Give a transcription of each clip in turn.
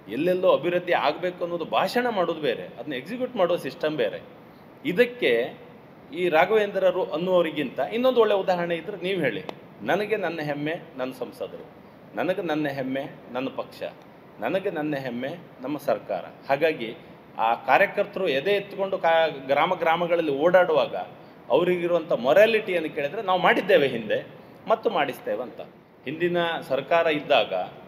ಎಲ್ಲೆಲ್ಲೋ ಅಭಿವೃದ್ಧಿ ಆಗಬೇಕು ಅನ್ನೋದು ಭಾಷಣ ಮಾಡೋದು ಬೇರೆ, ಅದನ್ನ ಎಕ್ಸಿಕ್ಯೂಟ್ ಮಾಡೋ ಸಿಸ್ಟಮ್ ಬೇರೆ. ಇದಕ್ಕೆ ಈ ರಾಘವೇಂದ್ರರು ಅನ್ನುವರಿಗಿಂತ ಇನ್ನೊಂದು ಒಳ್ಳೆಯ ಉದಾಹರಣೆ ಇದ್ದರೆ ನೀವು ಹೇಳಿ. ನನಗೆ ನನ್ನ ಹೆಮ್ಮೆ ನನ್ನ ಸಂಸದರು, ನನಗೆ ನನ್ನ ಹೆಮ್ಮೆ ನನ್ನ ಪಕ್ಷ, ನನಗೆ ನನ್ನ ಹೆಮ್ಮೆ ನಮ್ಮ ಸರ್ಕಾರ. ಹಾಗಾಗಿ ಆ ಕಾರ್ಯಕರ್ತರು ಎದೆ ಎತ್ತಿಕೊಂಡು ಗ್ರಾಮಗಳಲ್ಲಿ ಓಡಾಡುವಾಗ ಅವರಿಗಿರುವಂಥ ಮೊರಾಲಿಟಿಯನ್ನು ಕೇಳಿದರೆ ನಾವು ಮಾಡಿದ್ದೇವೆ ಹಿಂದೆ ಮತ್ತು ಮಾಡಿಸ್ತೇವೆ ಅಂತ. ಹಿಂದಿನ ಸರ್ಕಾರ ಇದ್ದಾಗ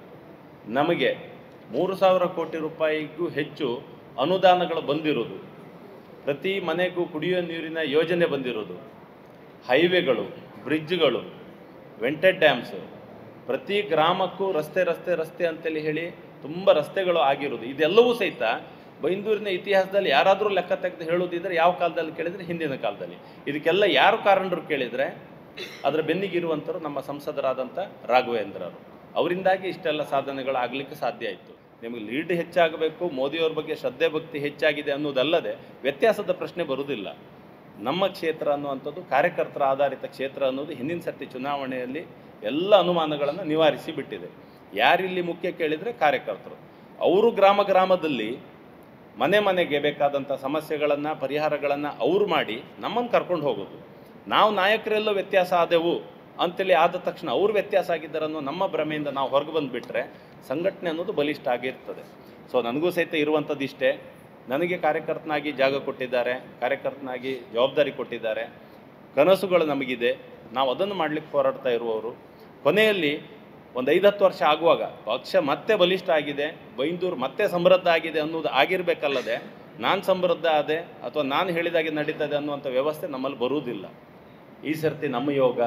ನಮಗೆ 3,000 ಕೋಟಿ ರೂಪಾಯಿಗೂ ಹೆಚ್ಚು ಅನುದಾನಗಳು ಬಂದಿರೋದು, ಪ್ರತಿ ಮನೆಗೂ ಕುಡಿಯುವ ನೀರಿನ ಯೋಜನೆ ಬಂದಿರೋದು, ಹೈವೇಗಳು, ಬ್ರಿಡ್ಜ್ಗಳು, ವೆಂಟೆಡ್ ಡ್ಯಾಮ್ಸು, ಪ್ರತಿ ಗ್ರಾಮಕ್ಕೂ ರಸ್ತೆ ರಸ್ತೆ ರಸ್ತೆ ಅಂತೇಳಿ ಹೇಳಿ ತುಂಬ ರಸ್ತೆಗಳು ಆಗಿರೋದು. ಇದೆಲ್ಲವೂ ಸಹಿತ ಬೈಂದೂರಿನ ಇತಿಹಾಸದಲ್ಲಿ ಯಾರಾದರೂ ಲೆಕ್ಕ ತೆಗೆದು ಹೇಳೋದಿದ್ರೆ ಯಾವ ಕಾಲದಲ್ಲಿ ಕೇಳಿದರೆ ಹಿಂದಿನ ಕಾಲದಲ್ಲಿ. ಇದಕ್ಕೆಲ್ಲ ಯಾರು ಕಾರಣರು ಕೇಳಿದರೆ ಅದರ ಬೆನ್ನಿಗಿರುವಂಥವ್ರು ನಮ್ಮ ಸಂಸದರಾದಂಥ ರಾಘವೇಂದ್ರರು. ಅವರಿಂದಾಗಿ ಇಷ್ಟೆಲ್ಲ ಸಾಧನೆಗಳು ಆಗಲಿಕ್ಕೆ ಸಾಧ್ಯ ಆಯಿತು. ನಿಮಗೆ ಲೀಡ್ ಹೆಚ್ಚಾಗಬೇಕು, ಮೋದಿಯವ್ರ ಬಗ್ಗೆ ಶ್ರದ್ಧೆ ಭಕ್ತಿ ಹೆಚ್ಚಾಗಿದೆ ಅನ್ನೋದಲ್ಲದೆ ವ್ಯತ್ಯಾಸದ ಪ್ರಶ್ನೆ ಬರುವುದಿಲ್ಲ. ನಮ್ಮ ಕ್ಷೇತ್ರ ಅನ್ನುವಂಥದ್ದು ಕಾರ್ಯಕರ್ತರ ಆಧಾರಿತ ಕ್ಷೇತ್ರ ಅನ್ನೋದು ಹಿಂದಿನ ಸರ್ತಿ ಚುನಾವಣೆಯಲ್ಲಿ ಎಲ್ಲ ಅನುಮಾನಗಳನ್ನು ನಿವಾರಿಸಿ ಬಿಟ್ಟಿದೆ. ಯಾರಿಲ್ಲಿ ಮುಖ್ಯ ಕೇಳಿದರೆ ಕಾರ್ಯಕರ್ತರು. ಅವರು ಗ್ರಾಮದಲ್ಲಿ ಮನೆ ಮನೆಗೆ ಬೇಕಾದಂಥ ಸಮಸ್ಯೆಗಳನ್ನು ಪರಿಹಾರಗಳನ್ನು ಅವರು ಮಾಡಿ ನಮ್ಮನ್ನು ಕರ್ಕೊಂಡು ಹೋಗೋದು. ನಾವು ನಾಯಕರೆಲ್ಲೋ ವ್ಯತ್ಯಾಸ ಆದೆವು ಅಂತೇಳಿ ಆದ ತಕ್ಷಣ ಅವರು ವ್ಯತ್ಯಾಸ ಆಗಿದ್ದಾರೆ ಅನ್ನೋ ನಮ್ಮ ಭ್ರಮೆಯಿಂದ ನಾವು ಹೊರಗೆ ಬಂದುಬಿಟ್ರೆ ಸಂಘಟನೆ ಅನ್ನೋದು ಬಲಿಷ್ಠ ಆಗಿರ್ತದೆ. ಸೊ ನನಗೂ ಸಹಿತ ಇರುವಂಥದ್ದು ಇಷ್ಟೇ. ನನಗೆ ಕಾರ್ಯಕರ್ತನಾಗಿ ಜಾಗ ಕೊಟ್ಟಿದ್ದಾರೆ, ಕಾರ್ಯಕರ್ತನಾಗಿ ಜವಾಬ್ದಾರಿ ಕೊಟ್ಟಿದ್ದಾರೆ, ಕನಸುಗಳು ನಮಗಿದೆ, ನಾವು ಅದನ್ನು ಮಾಡಲಿಕ್ಕೆ ಹೋರಾಡ್ತಾ ಇರುವವರು. ಕೊನೆಯಲ್ಲಿ ಒಂದು 5-10 ವರ್ಷ ಆಗುವಾಗ ಪಕ್ಷ ಮತ್ತೆ ಬಲಿಷ್ಠ ಆಗಿದೆ, ಬೈಂದೂರು ಮತ್ತೆ ಸಮೃದ್ಧ ಆಗಿದೆ ಅನ್ನೋದು ಆಗಿರಬೇಕಲ್ಲದೆ ನಾನು ಸಮೃದ್ಧ ಆದೆ ಅಥವಾ ನಾನು ಹೇಳಿದಾಗೆ ನಡೀತದೆ ಅನ್ನುವಂಥ ವ್ಯವಸ್ಥೆ ನಮ್ಮಲ್ಲಿ ಬರುವುದಿಲ್ಲ. ಈ ಸರ್ತಿ ನಮ್ಮ ಯೋಗ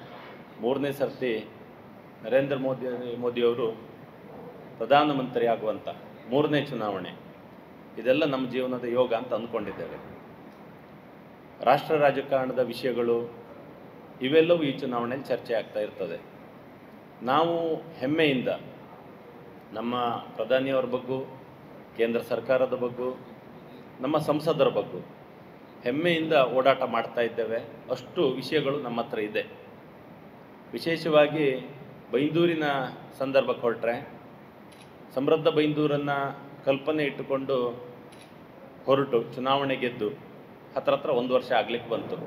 3ನೇ ಸರ್ತಿ ನರೇಂದ್ರ ಮೋದಿಯವರು ಪ್ರಧಾನಮಂತ್ರಿ ಆಗುವಂಥ 3ನೇ ಚುನಾವಣೆ, ಇದೆಲ್ಲ ನಮ್ಮ ಜೀವನದ ಯೋಗ ಅಂತ ಅಂದ್ಕೊಂಡಿದ್ದೇವೆ. ರಾಷ್ಟ್ರ ರಾಜಕಾರಣದ ವಿಷಯಗಳು ಇವೆಲ್ಲವೂ ಈ ಚುನಾವಣೆಯಲ್ಲಿ ಚರ್ಚೆ ಆಗ್ತಾ ಇರ್ತದೆ. ನಾವು ಹೆಮ್ಮೆಯಿಂದ ನಮ್ಮ ಪ್ರಧಾನಿಯವರ ಬಗ್ಗೂ, ಕೇಂದ್ರ ಸರ್ಕಾರದ ಬಗ್ಗೂ, ನಮ್ಮ ಸಂಸದರ ಬಗ್ಗೂ ಹೆಮ್ಮೆಯಿಂದ ಓಡಾಟ ಮಾಡ್ತಾ ಇದ್ದೇವೆ. ಅಷ್ಟು ವಿಷಯಗಳು ನಮ್ಮ ಹತ್ರ ಇದೆ. ವಿಶೇಷವಾಗಿ ಬೈಂದೂರಿನ ಸಂದರ್ಭಕ್ಕೆ ಹೊರಟ್ರೆ, ಸಮೃದ್ಧ ಬೈಂದೂರನ್ನು ಕಲ್ಪನೆ ಇಟ್ಟುಕೊಂಡು ಹೊರಟು ಚುನಾವಣೆ ಗೆದ್ದು ಹತ್ರ 1 ವರ್ಷ ಆಗಲಿಕ್ಕೆ ಬಂತು.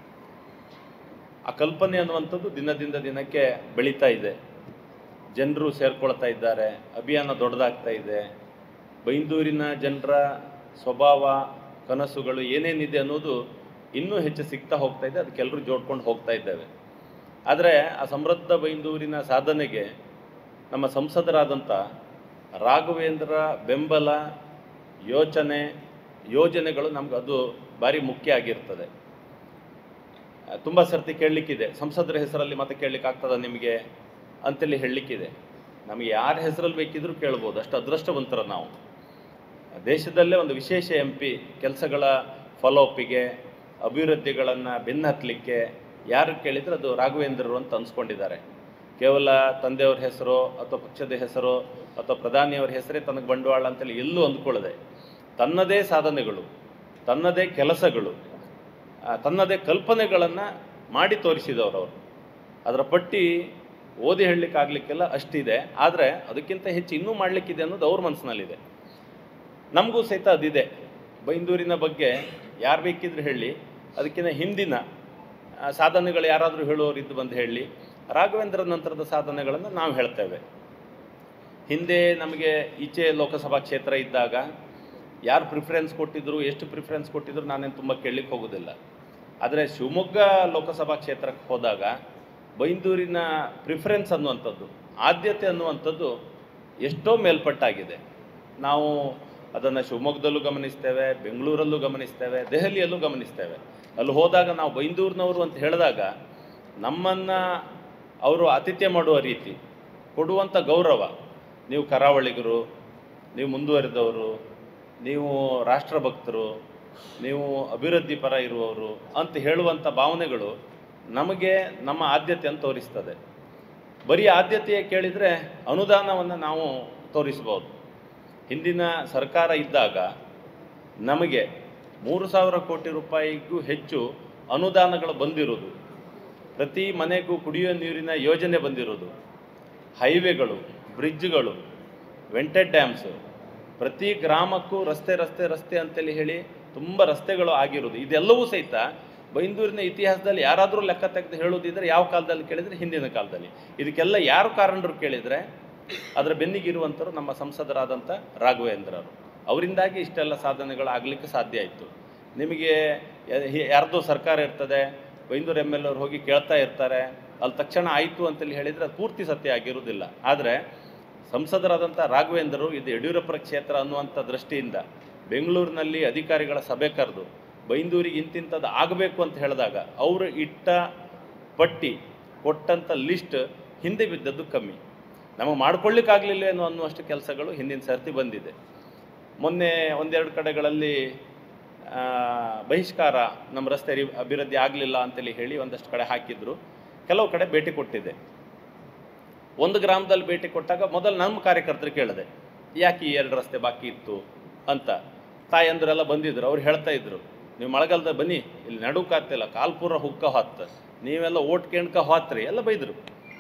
ಆ ಕಲ್ಪನೆ ಅನ್ನುವಂಥದ್ದು ದಿನದಿಂದ ದಿನಕ್ಕೆ ಬೆಳೀತಾ ಇದೆ, ಜನರು ಸೇರ್ಕೊಳ್ತಾ ಇದ್ದಾರೆ, ಅಭಿಯಾನ ದೊಡ್ಡದಾಗ್ತಾ ಇದೆ. ಬೈಂದೂರಿನ ಜನರ ಸ್ವಭಾವ, ಕನಸುಗಳು ಏನೇನಿದೆ ಅನ್ನೋದು ಇನ್ನೂ ಹೆಚ್ಚು ಸಿಗ್ತಾ ಹೋಗ್ತಾ ಇದೆ. ಅದಕ್ಕೆಲ್ಲರೂ ಜೋಡ್ಕೊಂಡು ಹೋಗ್ತಾ ಇದ್ದೇವೆ. ಆದರೆ ಆ ಸಮೃದ್ಧ ಬೈಂದೂರಿನ ಸಾಧನೆಗೆ ನಮ್ಮ ಸಂಸದರಾದಂಥ ರಾಘವೇಂದ್ರ ಬೆಂಬಲ, ಯೋಜನೆಗಳು ನಮ್ಗೆ ಅದು ಭಾರಿ ಮುಖ್ಯ ಆಗಿರ್ತದೆ. ತುಂಬ ಸರ್ತಿ ಕೇಳಲಿಕ್ಕಿದೆ, ಸಂಸದರ ಹೆಸರಲ್ಲಿ ಮತ್ತೆ ಕೇಳಲಿಕ್ಕೆ ಆಗ್ತದ ನಿಮಗೆ ಅಂತೇಳಿ ಹೇಳಲಿಕ್ಕಿದೆ. ನಮಗೆ ಯಾರ ಹೆಸರಲ್ಲಿ ಬೇಕಿದ್ರೂ ಕೇಳ್ಬೋದು, ಅಷ್ಟು ಅದೃಷ್ಟವಂತರ ನಾವು. ದೇಶದಲ್ಲೇ ಒಂದು ವಿಶೇಷ MP ಕೆಲಸಗಳ ಫಾಲೋಅಪ್ಪಿಗೆ, ಅಭಿವೃದ್ಧಿಗಳನ್ನು ಬೆನ್ನಹತ್ತಲಿಕ್ಕೆ ಯಾರು ಕೇಳಿದರೆ ಅದು ರಾಘವೇಂದ್ರರು ಅಂತ ಅನ್ಸ್ಕೊಂಡಿದ್ದಾರೆ. ಕೇವಲ ತಂದೆಯವ್ರ ಹೆಸರು ಅಥವಾ ಪಕ್ಷದ ಹೆಸರು ಅಥವಾ ಪ್ರಧಾನಿಯವರ ಹೆಸರೇ ತನಗೆ ಬಂಡವಾಳ ಅಂತೇಳಿ ಎಲ್ಲೂ ಅಂದ್ಕೊಳ್ಳದೆ ತನ್ನದೇ ಸಾಧನೆಗಳು, ತನ್ನದೇ ಕೆಲಸಗಳು, ತನ್ನದೇ ಕಲ್ಪನೆಗಳನ್ನು ಮಾಡಿ ತೋರಿಸಿದವರು ಅವರು. ಅದರ ಪಟ್ಟಿ ಓದಿ ಹೇಳಲಿಕ್ಕಾಗಲಿಕ್ಕೆಲ್ಲ ಅಷ್ಟಿದೆ. ಆದರೆ ಅದಕ್ಕಿಂತ ಹೆಚ್ಚು ಇನ್ನೂ ಮಾಡಲಿಕ್ಕಿದೆ ಅನ್ನೋದು ಅವ್ರ ಮನಸ್ಸಿನಲ್ಲಿದೆ. ನಮಗೂ ಸಹಿತ ಅದಿದೆ. ಬೈಂದೂರಿನ ಬಗ್ಗೆ ಯಾರು ಬೇಕಿದ್ರೆ ಹೇಳಿ, ಅದಕ್ಕಿಂತ ಹಿಂದಿನ ಸಾಧನೆಗಳು ಯಾರಾದರೂ ಹೇಳುವವರು ಇದ್ದು ಬಂದು ಹೇಳಿ. ರಾಘವೇಂದ್ರ ನಂತರದ ಸಾಧನೆಗಳನ್ನು ನಾವು ಹೇಳ್ತೇವೆ. ಹಿಂದೆ ನಮಗೆ ಈಚೆ ಲೋಕಸಭಾ ಕ್ಷೇತ್ರ ಇದ್ದಾಗ ಯಾರು ಪ್ರಿಫರೆನ್ಸ್ ಕೊಟ್ಟಿದ್ರು, ಎಷ್ಟು ಪ್ರಿಫರೆನ್ಸ್ ಕೊಟ್ಟಿದ್ರು ನಾನೇನು ತುಂಬ ಕೇಳಲಿಕ್ಕೆ ಹೋಗೋದಿಲ್ಲ. ಆದರೆ ಶಿವಮೊಗ್ಗ ಲೋಕಸಭಾ ಕ್ಷೇತ್ರಕ್ಕೆ ಹೋದಾಗ ಬೈಂದೂರಿನ ಪ್ರಿಫರೆನ್ಸ್ ಅನ್ನುವಂಥದ್ದು, ಆದ್ಯತೆ ಅನ್ನುವಂಥದ್ದು ಎಷ್ಟೋ ಮೇಲ್ಪಟ್ಟಾಗಿದೆ. ನಾವು ಅದನ್ನು ಶಿವಮೊಗ್ಗದಲ್ಲೂ ಗಮನಿಸ್ತೇವೆ, ಬೆಂಗಳೂರಲ್ಲೂ ಗಮನಿಸ್ತೇವೆ, ದೆಹಲಿಯಲ್ಲೂ ಗಮನಿಸ್ತೇವೆ. ಅಲ್ಲಿ ಹೋದಾಗ ನಾವು ಬೈಂದೂರಿನವರು ಅಂತ ಹೇಳಿದಾಗ ನಮ್ಮನ್ನು ಅವರು ಆತಿಥ್ಯ ಮಾಡುವ ರೀತಿ, ಕೊಡುವಂಥ ಗೌರವ, ನೀವು ಕರಾವಳಿಗರು, ನೀವು ಮುಂದುವರಿದವರು, ನೀವು ರಾಷ್ಟ್ರಭಕ್ತರು, ನೀವು ಅಭಿವೃದ್ಧಿ ಪರ ಇರುವವರು ಅಂತ ಹೇಳುವಂಥ ಭಾವನೆಗಳು ನಮಗೆ ನಮ್ಮ ಆದ್ಯತೆಯನ್ನು ತೋರಿಸ್ತದೆ. ಬರೀ ಆದ್ಯತೆಯೇ ಕೇಳಿದರೆ ಅನುದಾನವನ್ನು ನಾವು ತೋರಿಸ್ಬೋದು. ಹಿಂದಿನ ಸರ್ಕಾರ ಇದ್ದಾಗ ನಮಗೆ 3,000 ಕೋಟಿ ರೂಪಾಯಿಗೂ ಹೆಚ್ಚು ಅನುದಾನಗಳು ಬಂದಿರೋದು, ಪ್ರತಿ ಮನೆಗೂ ಕುಡಿಯುವ ನೀರಿನ ಯೋಜನೆ ಬಂದಿರೋದು, ಹೈವೇಗಳು, ಬ್ರಿಡ್ಜ್ಗಳು, ವೆಂಟೆಡ್ ಡ್ಯಾಮ್ಸು, ಪ್ರತಿ ಗ್ರಾಮಕ್ಕೂ ರಸ್ತೆ ರಸ್ತೆ ರಸ್ತೆ ಅಂತೇಳಿ ಹೇಳಿ ತುಂಬ ರಸ್ತೆಗಳು ಆಗಿರೋದು. ಇದೆಲ್ಲವೂ ಸಹಿತ ಬೈಂದೂರಿನ ಇತಿಹಾಸದಲ್ಲಿ ಯಾರಾದರೂ ಲೆಕ್ಕ ತೆಗೆದು ಹೇಳೋದಿದ್ರೆ ಯಾವ ಕಾಲದಲ್ಲಿ ಕೇಳಿದರೆ ಹಿಂದಿನ ಕಾಲದಲ್ಲಿ. ಇದಕ್ಕೆಲ್ಲ ಯಾರು ಕಾರಣರು ಕೇಳಿದರೆ ಅದರ ಬೆನ್ನಿಗಿರುವಂಥವ್ರು ನಮ್ಮ ಸಂಸದರಾದಂಥ ರಾಘವೇಂದ್ರರು. ಅವರಿಂದಾಗಿ ಇಷ್ಟೆಲ್ಲ ಸಾಧನೆಗಳು ಆಗಲಿಕ್ಕೆ ಸಾಧ್ಯ ಆಯಿತು. ನಿಮಗೆ ಯಾರ್ದೋ ಸರ್ಕಾರ ಇರ್ತದೆ, ಬೈಂದೂರು MLA ಅವ್ರು ಹೋಗಿ ಕೇಳ್ತಾ ಇರ್ತಾರೆ, ಅಲ್ಲಿ ತಕ್ಷಣ ಆಯಿತು ಅಂತೇಳಿ ಹೇಳಿದರೆ ಅದು ಪೂರ್ತಿ ಸತ್ಯ ಆಗಿರುವುದಿಲ್ಲ. ಆದರೆ ಸಂಸದರಾದಂಥ ರಾಘವೇಂದ್ರರು ಇದು ಯಡಿಯೂರಪ್ಪರ ಕ್ಷೇತ್ರ ಅನ್ನುವಂಥ ದೃಷ್ಟಿಯಿಂದ ಬೆಂಗಳೂರಿನಲ್ಲಿ ಅಧಿಕಾರಿಗಳ ಸಭೆ ಕರೆದು ಬೈಂದೂರಿಗೆ ಇಂತಿಂಥದ್ದು ಆಗಬೇಕು ಅಂತ ಹೇಳಿದಾಗ ಅವರು ಇಟ್ಟ ಪಟ್ಟಿ ಕೊಟ್ಟಂಥ ಲಿಸ್ಟ್ ಹಿಂದೆ ಬಿದ್ದದ್ದು ಕಮ್ಮಿ. ನಮಗೆ ಮಾಡ್ಕೊಳ್ಳಿಕ್ಕಾಗಲಿಲ್ಲ ಏನೋ ಅನ್ನುವಷ್ಟು ಕೆಲಸಗಳು ಹಿಂದಿನ ಸರ್ತಿ ಬಂದಿದೆ. ಮೊನ್ನೆ ಒಂದೆರಡು ಕಡೆಗಳಲ್ಲಿ ಬಹಿಷ್ಕಾರ, ನಮ್ಮ ರಸ್ತೆ ಅಭಿವೃದ್ಧಿ ಆಗಲಿಲ್ಲ ಅಂತೇಳಿ ಹೇಳಿ ಒಂದಷ್ಟು ಕಡೆ ಹಾಕಿದ್ರು. ಕೆಲವು ಕಡೆ ಭೇಟಿ ಕೊಟ್ಟಿದ್ದೆ. ಒಂದು ಗ್ರಾಮದಲ್ಲಿ ಭೇಟಿ ಕೊಟ್ಟಾಗ ಮೊದಲು ನಮ್ಮ ಕಾರ್ಯಕರ್ತರು ಕೇಳಿದೆ, ಯಾಕೆ ಈ 2 ರಸ್ತೆ ಬಾಕಿ ಇತ್ತು ಅಂತ. ತಾಯಂದ್ರೆಲ್ಲ ಬಂದಿದ್ರು. ಅವ್ರು ಹೇಳ್ತಾ ಇದ್ರು, ನೀವು ಮಳೆಗಾಲದ ಬನ್ನಿ, ಇಲ್ಲಿ ನಡುಕಾಗ್ತಿಲ್ಲ, ಕಾಲ್ಪುರ ಹುಕ್ಕ ಹೊತ್ತು ನೀವೆಲ್ಲ ಓಟ್ ಕೇಣ್ಕ ಹೋತ್ರಿ ಎಲ್ಲ ಬೈದರು.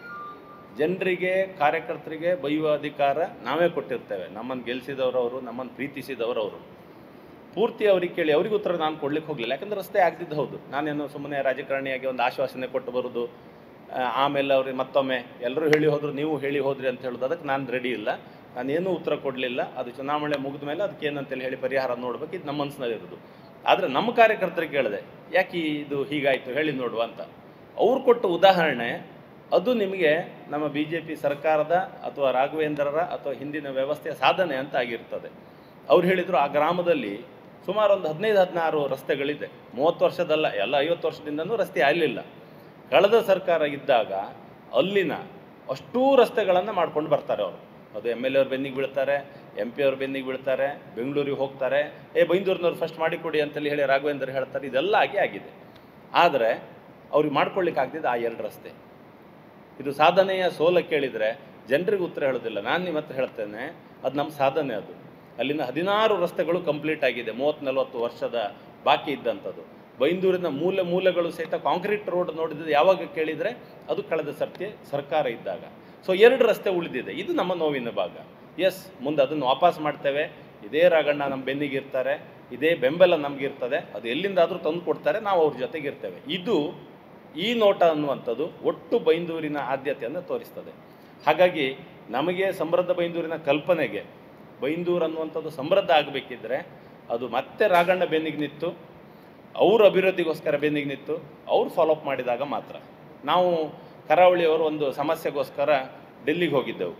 ಜನರಿಗೆ, ಕಾರ್ಯಕರ್ತರಿಗೆ ಬೈಯುವ ಅಧಿಕಾರ ನಾವೇ ಕೊಟ್ಟಿರ್ತೇವೆ. ನಮ್ಮನ್ನು ಗೆಲ್ಲಿಸಿದವರವರು, ನಮ್ಮನ್ನು ಪ್ರೀತಿಸಿದವರವರು. ಪೂರ್ತಿ ಅವ್ರಿಗೆ ಕೇಳಿ ಅವ್ರಿಗೆ ಉತ್ತರ ನಾನು ಕೊಡ್ಲಿಕ್ಕೆ ಹೋಗಲಿಲ್ಲ. ಯಾಕಂದ್ರೆ ರಸ್ತೆ ಆಗ್ತಿದ್ದು ಹೌದು. ನಾನೇನು ಸುಮ್ಮನೆ ರಾಜಕಾರಣಿಯಾಗಿ ಒಂದು ಆಶ್ವಾಸನೆ ಕೊಟ್ಟು ಬರೋದು, ಆಮೇಲೆ ಅವ್ರಿಗೆ ಮತ್ತೊಮ್ಮೆ ಎಲ್ಲರೂ ಹೇಳಿ ಹೋದ್ರು, ನೀವು ಹೇಳಿ ಹೋದ್ರಿ ಅಂತ ಹೇಳೋದು, ಅದಕ್ಕೆ ನಾನು ರೆಡಿ ಇಲ್ಲ. ನಾನೇನೂ ಉತ್ತರ ಕೊಡಲಿಲ್ಲ. ಅದು ಚುನಾವಣೆ ಮುಗಿದ ಮೇಲೆ ಅದಕ್ಕೆ ಏನಂತೇಳಿ ಹೇಳಿ ಪರಿಹಾರ ನೋಡ್ಬೇಕು, ಇದು ನಮ್ಮ ಮನಸ್ಸಿನಲ್ಲಿರೋದು. ಆದರೆ ನಮ್ಮ ಕಾರ್ಯಕರ್ತರಿಗೆ ಕೇಳಿದೆ, ಯಾಕೆ ಇದು ಹೀಗಾಯಿತು ಹೇಳಿ ನೋಡುವ ಅಂತ. ಅವ್ರು ಕೊಟ್ಟ ಉದಾಹರಣೆ ಅದು ನಿಮಗೆ ನಮ್ಮ BJP ಸರ್ಕಾರದ ಅಥವಾ ರಾಘವೇಂದ್ರರ ಅಥವಾ ಹಿಂದಿನ ವ್ಯವಸ್ಥೆಯ ಸಾಧನೆ ಅಂತ ಆಗಿರ್ತದೆ. ಅವ್ರು ಹೇಳಿದರು, ಆ ಗ್ರಾಮದಲ್ಲಿ ಸುಮಾರು ಒಂದು 15-16 ರಸ್ತೆಗಳಿದೆ. 30 ವರ್ಷದಲ್ಲ, ಎಲ್ಲ 50 ವರ್ಷದಿಂದನೂ ರಸ್ತೆ ಆಗಲಿಲ್ಲ. ಕಳೆದ ಸರ್ಕಾರ ಇದ್ದಾಗ ಅಲ್ಲಿನ ಅಷ್ಟೂ ರಸ್ತೆಗಳನ್ನು ಮಾಡ್ಕೊಂಡು ಬರ್ತಾರೆ ಅವರು. ಅದು MLA ಅವ್ರ ಬೆನ್ನಿಗೆ ಬೀಳ್ತಾರೆ, MP ಅವ್ರ ಬೆನ್ನಿಗೆ ಬೀಳ್ತಾರೆ, ಬೆಂಗಳೂರಿಗೆ ಹೋಗ್ತಾರೆ, ಬೈಂದೂರಿನವ್ರು ಫಸ್ಟ್ ಮಾಡಿಕೊಡಿ ಅಂತೇಳಿ ಹೇಳಿ ರಾಘವೇಂದ್ರ ಹೇಳ್ತಾರೆ. ಇದೆಲ್ಲ ಆಗಿದೆ. ಆದರೆ ಅವ್ರಿಗೆ ಮಾಡ್ಕೊಳ್ಳಿಕ್ಕೆ ಆಗ್ತಿದ್ದು ಆ 2 ರಸ್ತೆ. ಇದು ಸಾಧನೆಯ ಸೋಲ ಕೇಳಿದರೆ ಜನರಿಗೆ ಉತ್ತರ ಹೇಳೋದಿಲ್ಲ. ನಾನು ನಿಮ್ಮ ಹತ್ರ ಹೇಳ್ತೇನೆ, ಅದು ನಮ್ಮ ಸಾಧನೆ. ಅದು ಅಲ್ಲಿನ 16 ರಸ್ತೆಗಳು ಕಂಪ್ಲೀಟ್ ಆಗಿದೆ. 30-40 ವರ್ಷದ ಬಾಕಿ ಇದ್ದಂಥದ್ದು. ಬೈಂದೂರಿನ ಮೂಲೆಗಳು ಸಹಿತ ಕಾಂಕ್ರೀಟ್ ರೋಡ್ ನೋಡಿದ್ದು ಯಾವಾಗ ಕೇಳಿದರೆ ಅದು ಕಳೆದ ಸರ್ಕಾರ ಇದ್ದಾಗ. ಸೊ 2 ರಸ್ತೆ ಉಳಿದಿದೆ. ಇದು ನಮ್ಮ ನೋವಿನ ಭಾಗ. ಎಸ್, ಮುಂದೆ ಅದನ್ನು ವಾಪಸ್ ಮಾಡ್ತೇವೆ. ಇದೇ ರಾಘಣ್ಣ ನಮ್ಮ ಬೆನ್ನಿಗಿರ್ತಾರೆ, ಇದೇ ಬೆಂಬಲ ನಮಗಿರ್ತದೆ. ಅದು ಎಲ್ಲಿಂದಾದರೂ ತಂದು ಕೊಡ್ತಾರೆ, ನಾವು ಅವ್ರ ಜೊತೆಗಿರ್ತೇವೆ. ಇದು ಈ ನೋಟ ಅನ್ನುವಂಥದ್ದು ಒಟ್ಟು ಬೈಂದೂರಿನ ಆದ್ಯತೆಯನ್ನು ತೋರಿಸ್ತದೆ. ಹಾಗಾಗಿ ನಮಗೆ ಸಮೃದ್ಧ ಬೈಂದೂರಿನ ಕಲ್ಪನೆಗೆ, ಬೈಂದೂರು ಅನ್ನುವಂಥದ್ದು ಸಮೃದ್ಧ ಆಗಬೇಕಿದ್ರೆ ಅದು ಮತ್ತೆ ರಾಘಣ್ಣ ಬೆನ್ನಿಗೆ ನಿಂತು, ಅವ್ರ ಅಭಿವೃದ್ಧಿಗೋಸ್ಕರ ಬೆನ್ನಿಗೆ ನಿಂತು ಅವ್ರು ಫಾಲೋಅಪ್ ಮಾಡಿದಾಗ ಮಾತ್ರ. ನಾವು ಕರಾವಳಿಯವರು ಒಂದು ಸಮಸ್ಯೆಗೋಸ್ಕರ ಡೆಲ್ಲಿಗೆ ಹೋಗಿದ್ದೆವು.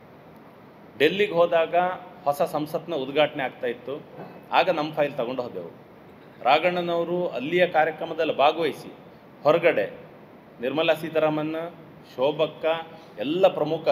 ಡೆಲ್ಲಿಗೆ ಹೋದಾಗ ಹೊಸ ಸಂಸತ್ನ ಉದ್ಘಾಟನೆ ಆಗ್ತಾಯಿತ್ತು. ಆಗ ನಮ್ಮ ಫೈಲ್ ತಗೊಂಡು ಹೋದೆವು. ರಾಘಣ್ಣನವರು ಅಲ್ಲಿಯ ಕಾರ್ಯಕ್ರಮದಲ್ಲಿ ಭಾಗವಹಿಸಿ ಹೊರಗಡೆ ನಿರ್ಮಲಾ ಸೀತಾರಾಮನ್, ಶೋಭಕ್ಕ, ಎಲ್ಲ ಪ್ರಮುಖ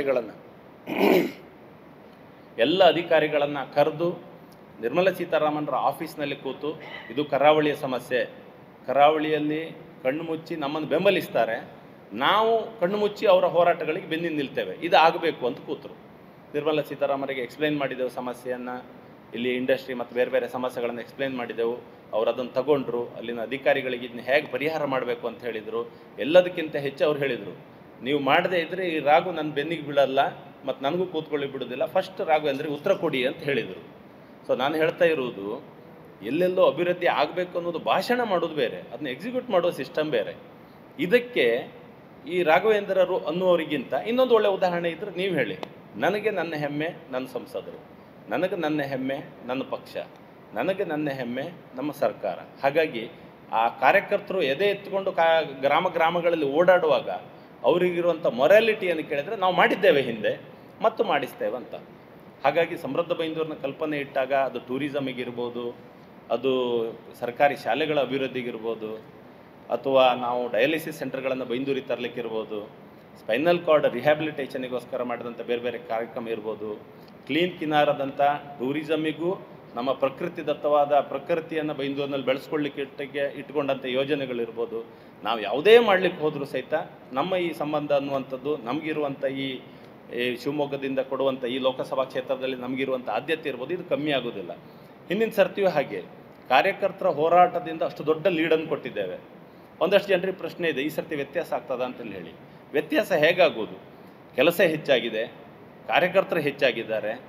ಅಧಿಕಾರಿಗಳನ್ನು ಕರೆದು ನಿರ್ಮಲಾ ಸೀತಾರಾಮನ್ರ ಆಫೀಸ್ನಲ್ಲಿ ಕೂತು, ಇದು ಕರಾವಳಿಯ ಸಮಸ್ಯೆ, ಕರಾವಳಿಯಲ್ಲಿ ಕಣ್ಣು ಮುಚ್ಚಿ ನಮ್ಮನ್ನು ಬೆಂಬಲಿಸ್ತಾರೆ, ನಾವು ಕಣ್ಣು ಮುಚ್ಚಿ ಅವರ ಹೋರಾಟಗಳಿಗೆ ಬೆನ್ನಿ ನಿಲ್ತೇವೆ, ಇದು ಆಗಬೇಕು ಅಂತ ಕೂತರು. ನಿರ್ಮಲಾ ಸೀತಾರಾಮನ್ರಿಗೆ ಎಕ್ಸ್ಪ್ಲೈನ್ ಮಾಡಿದೆವು ಸಮಸ್ಯೆಯನ್ನು, ಇಲ್ಲಿ ಇಂಡಸ್ಟ್ರಿ ಮತ್ತು ಬೇರೆ ಬೇರೆ ಸಮಸ್ಯೆಗಳನ್ನು ಎಕ್ಸ್ಪ್ಲೈನ್ ಮಾಡಿದೆವು. ಅವರು ಅದನ್ನು ತಗೊಂಡ್ರು. ಅಲ್ಲಿನ ಅಧಿಕಾರಿಗಳಿಗೆ ಇದನ್ನ ಹೇಗೆ ಪರಿಹಾರ ಮಾಡಬೇಕು ಅಂತ ಹೇಳಿದರು. ಎಲ್ಲದಕ್ಕಿಂತ ಹೆಚ್ಚು ಅವ್ರು ಹೇಳಿದರು, ನೀವು ಮಾಡದೇ ಇದ್ದರೆ ಈ ರಾಘು ನನ್ನ ಬೆನ್ನಿಗೆ ಬೀಳಲ್ಲ ಮತ್ತು ನನಗೂ ಕೂತ್ಕೊಳ್ಳಿ ಬಿಡೋದಿಲ್ಲ, ಫಸ್ಟ್ ರಾಘವೇಂದ್ರಿಗೆ ಉತ್ತರ ಕೊಡಿ ಅಂತ ಹೇಳಿದರು. ಸೊ ನಾನು ಹೇಳ್ತಾ ಇರುವುದು, ಎಲ್ಲೆಲ್ಲೋ ಅಭಿವೃದ್ಧಿ ಆಗಬೇಕು ಅನ್ನೋದು ಭಾಷಣ ಮಾಡೋದು ಬೇರೆ, ಅದನ್ನ ಎಕ್ಸಿಕ್ಯೂಟ್ ಮಾಡೋ ಸಿಸ್ಟಮ್ ಬೇರೆ. ಇದಕ್ಕೆ ಈ ರಾಘವೇಂದ್ರರು ಅನ್ನುವರಿಗಿಂತ ಇನ್ನೊಂದು ಒಳ್ಳೆಯ ಉದಾಹರಣೆ ಇದ್ದರೆ ನೀವು ಹೇಳಿ. ನನಗೆ ನನ್ನ ಹೆಮ್ಮೆ ನನ್ನ ಸಂಸದರು, ನನಗೆ ನನ್ನ ಹೆಮ್ಮೆ ನನ್ನ ಪಕ್ಷ, ನನಗೆ ನನ್ನ ಹೆಮ್ಮೆ ನಮ್ಮ ಸರ್ಕಾರ. ಹಾಗಾಗಿ ಆ ಕಾರ್ಯಕರ್ತರು ಎದೆ ಎತ್ತುಕೊಂಡು ಗ್ರಾಮಗಳಲ್ಲಿ ಓಡಾಡುವಾಗ ಅವರಿಗಿರುವಂಥ ಮೊರಾಲಿಟಿಯನ್ನು ಕೇಳಿದರೆ ನಾವು ಮಾಡಿದ್ದೇವೆ ಹಿಂದೆ ಮತ್ತು ಮಾಡಿಸ್ತೇವೆ ಅಂತ. ಹಾಗಾಗಿ ಸಮೃದ್ಧ ಬೈಂದೂರಿನ ಕಲ್ಪನೆ ಇಟ್ಟಾಗ ಅದು ಟೂರಿಸಮಿಗಿರ್ಬೋದು, ಅದು ಸರ್ಕಾರಿ ಶಾಲೆಗಳ ಅಭಿವೃದ್ಧಿಗಿರ್ಬೋದು, ಅಥವಾ ನಾವು ಡಯಾಲಿಸಿಸ್ ಸೆಂಟರ್ಗಳನ್ನು ಬೈಂದೂರಿಗೆ ತರಲಿಕ್ಕಿರ್ಬೋದು, ಸ್ಪೈನಲ್ ಕಾರ್ಡ್ ರಿಹ್ಯಾಬಿಲಿಟೇಷನಿಗೋಸ್ಕರ ಮಾಡಿದಂಥ ಬೇರೆ ಬೇರೆ ಕಾರ್ಯಕ್ರಮ ಇರ್ಬೋದು, ಕ್ಲೀನ್ ಕಿನಾರದಂಥ ಟೂರಿಸಮಿಗೂ ನಮ್ಮ ಪ್ರಕೃತಿದತ್ತವಾದ ಪ್ರಕೃತಿಯನ್ನು ಬೈಂದೂರಿನಲ್ಲಿ ಬೆಳೆಸ್ಕೊಳ್ಳಿಕ್ಕೆ ಇಟ್ಕೊಂಡಂಥ ಯೋಜನೆಗಳಿರ್ಬೋದು. ನಾವು ಯಾವುದೇ ಮಾಡಲಿಕ್ಕೆ ಹೋದರೂ ಸಹಿತ ನಮ್ಮ ಈ ಸಂಬಂಧ ಅನ್ನುವಂಥದ್ದು, ನಮಗಿರುವಂಥ ಈ ಶಿವಮೊಗ್ಗದಿಂದ ಕೊಡುವಂಥ ಈ ಲೋಕಸಭಾ ಕ್ಷೇತ್ರದಲ್ಲಿ ನಮಗಿರುವಂಥ ಆದ್ಯತೆ ಇರ್ಬೋದು, ಇದು ಕಮ್ಮಿ ಆಗೋದಿಲ್ಲ. ಹಿಂದಿನ ಸರ್ತಿಯೂ ಹಾಗೆ ಕಾರ್ಯಕರ್ತರ ಹೋರಾಟದಿಂದ ಅಷ್ಟು ದೊಡ್ಡ ಲೀಡನ್ನು ಕೊಟ್ಟಿದ್ದೇವೆ. ಒಂದಷ್ಟು ಜನರಿಗೆ ಪ್ರಶ್ನೆ ಇದೆ, ಈ ಸರ್ತಿ ವ್ಯತ್ಯಾಸ ಆಗ್ತದ ಅಂತೇಳಿ ಹೇಳಿ. ವ್ಯತ್ಯಾಸ ಹೇಗಾಗೋದು? ಕೆಲಸ ಹೆಚ್ಚಾಗಿದೆ, ಕಾರ್ಯಕರ್ತರು ಹೆಚ್ಚಾಗಿದ್ದಾರೆ,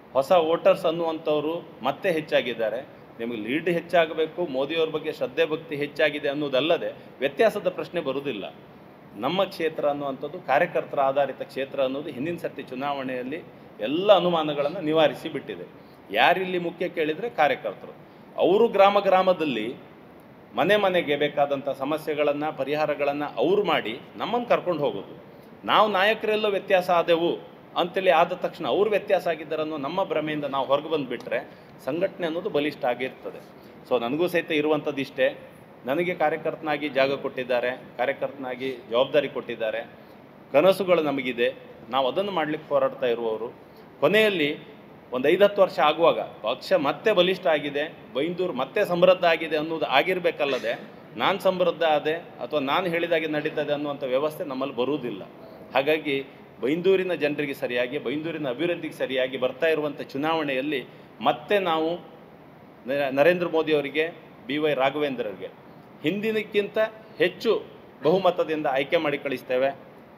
ಹೊಸ ವೋಟರ್ಸ್ ಅನ್ನುವಂಥವ್ರು ಮತ್ತೆ ಹೆಚ್ಚಾಗಿದ್ದಾರೆ. ನಿಮಗೆ ಲೀಡ್ ಹೆಚ್ಚಾಗಬೇಕು, ಮೋದಿಯವ್ರ ಬಗ್ಗೆ ಶ್ರದ್ಧೆ ಭಕ್ತಿ ಹೆಚ್ಚಾಗಿದೆ ಅನ್ನೋದಲ್ಲದೆ ವ್ಯತ್ಯಾಸದ ಪ್ರಶ್ನೆ ಬರುವುದಿಲ್ಲ. ನಮ್ಮ ಕ್ಷೇತ್ರ ಅನ್ನುವಂಥದ್ದು ಕಾರ್ಯಕರ್ತರ ಆಧಾರಿತ ಕ್ಷೇತ್ರ ಅನ್ನೋದು ಹಿಂದಿನ ಸರ್ತಿ ಚುನಾವಣೆಯಲ್ಲಿ ಎಲ್ಲ ಅನುಮಾನಗಳನ್ನು ನಿವಾರಿಸಿ ಬಿಟ್ಟಿದೆ. ಯಾರಿಲ್ಲಿ ಮುಖ್ಯ ಕೇಳಿದರೆ ಕಾರ್ಯಕರ್ತರು. ಅವರು ಗ್ರಾಮ ಗ್ರಾಮದಲ್ಲಿ ಮನೆ ಮನೆಗೆ ಬೇಕಾದಂಥ ಸಮಸ್ಯೆಗಳನ್ನು ಪರಿಹಾರಗಳನ್ನು ಅವರು ಮಾಡಿ ನಮ್ಮನ್ನು ಕರ್ಕೊಂಡು ಹೋಗೋದು. ನಾವು ನಾಯಕರೆಲ್ಲೋ ವ್ಯತ್ಯಾಸ ಆದೆವು ಅಂತೇಳಿ ಆದ ತಕ್ಷಣ ಅವ್ರು ವ್ಯತ್ಯಾಸ ಆಗಿದ್ದಾರೆ ಅನ್ನೋ ನಮ್ಮ ಭ್ರಮೆಯಿಂದ ನಾವು ಹೊರಗೆ ಬಂದುಬಿಟ್ರೆ ಸಂಘಟನೆ ಅನ್ನೋದು ಬಲಿಷ್ಠ ಆಗಿರ್ತದೆ. ಸೊ ನನಗೂ ಸಹಿತ ಇರುವಂಥದ್ದು ಇಷ್ಟೇ. ನನಗೆ ಕಾರ್ಯಕರ್ತನಾಗಿ ಜಾಗ ಕೊಟ್ಟಿದ್ದಾರೆ, ಕಾರ್ಯಕರ್ತನಾಗಿ ಜವಾಬ್ದಾರಿ ಕೊಟ್ಟಿದ್ದಾರೆ, ಕನಸುಗಳು ನಮಗಿದೆ, ನಾವು ಅದನ್ನು ಮಾಡಲಿಕ್ಕೆ ಹೋರಾಡ್ತಾ ಇರುವವರು. ಕೊನೆಯಲ್ಲಿ ಒಂದು 5-10 ವರ್ಷ ಆಗುವಾಗ ಪಕ್ಷ ಮತ್ತೆ ಬಲಿಷ್ಠ ಆಗಿದೆ, ಬೈಂದೂರು ಮತ್ತೆ ಸಮೃದ್ಧ ಆಗಿದೆ ಅನ್ನೋದು ಆಗಿರಬೇಕಲ್ಲದೆ ನಾನು ಸಮೃದ್ಧ ಆದೆ ಅಥವಾ ನಾನು ಹೇಳಿದಾಗೆ ನಡೀತದೆ ಅನ್ನುವಂಥ ವ್ಯವಸ್ಥೆ ನಮ್ಮಲ್ಲಿ ಬರುವುದಿಲ್ಲ. ಹಾಗಾಗಿ ಬೈಂದೂರಿನ ಜನರಿಗೆ ಸರಿಯಾಗಿ, ಬೈಂದೂರಿನ ಅಭಿವೃದ್ಧಿಗೆ ಸರಿಯಾಗಿ ಬರ್ತಾ ಇರುವಂಥ ಚುನಾವಣೆಯಲ್ಲಿ ಮತ್ತೆ ನಾವು ನರೇಂದ್ರ ಮೋದಿಯವರಿಗೆ, BY ರಾಘವೇಂದ್ರರಿಗೆ ಹಿಂದಿನಕ್ಕಿಂತ ಹೆಚ್ಚು ಬಹುಮತದಿಂದ ಆಯ್ಕೆ ಮಾಡಿ ಕಳಿಸ್ತೇವೆ.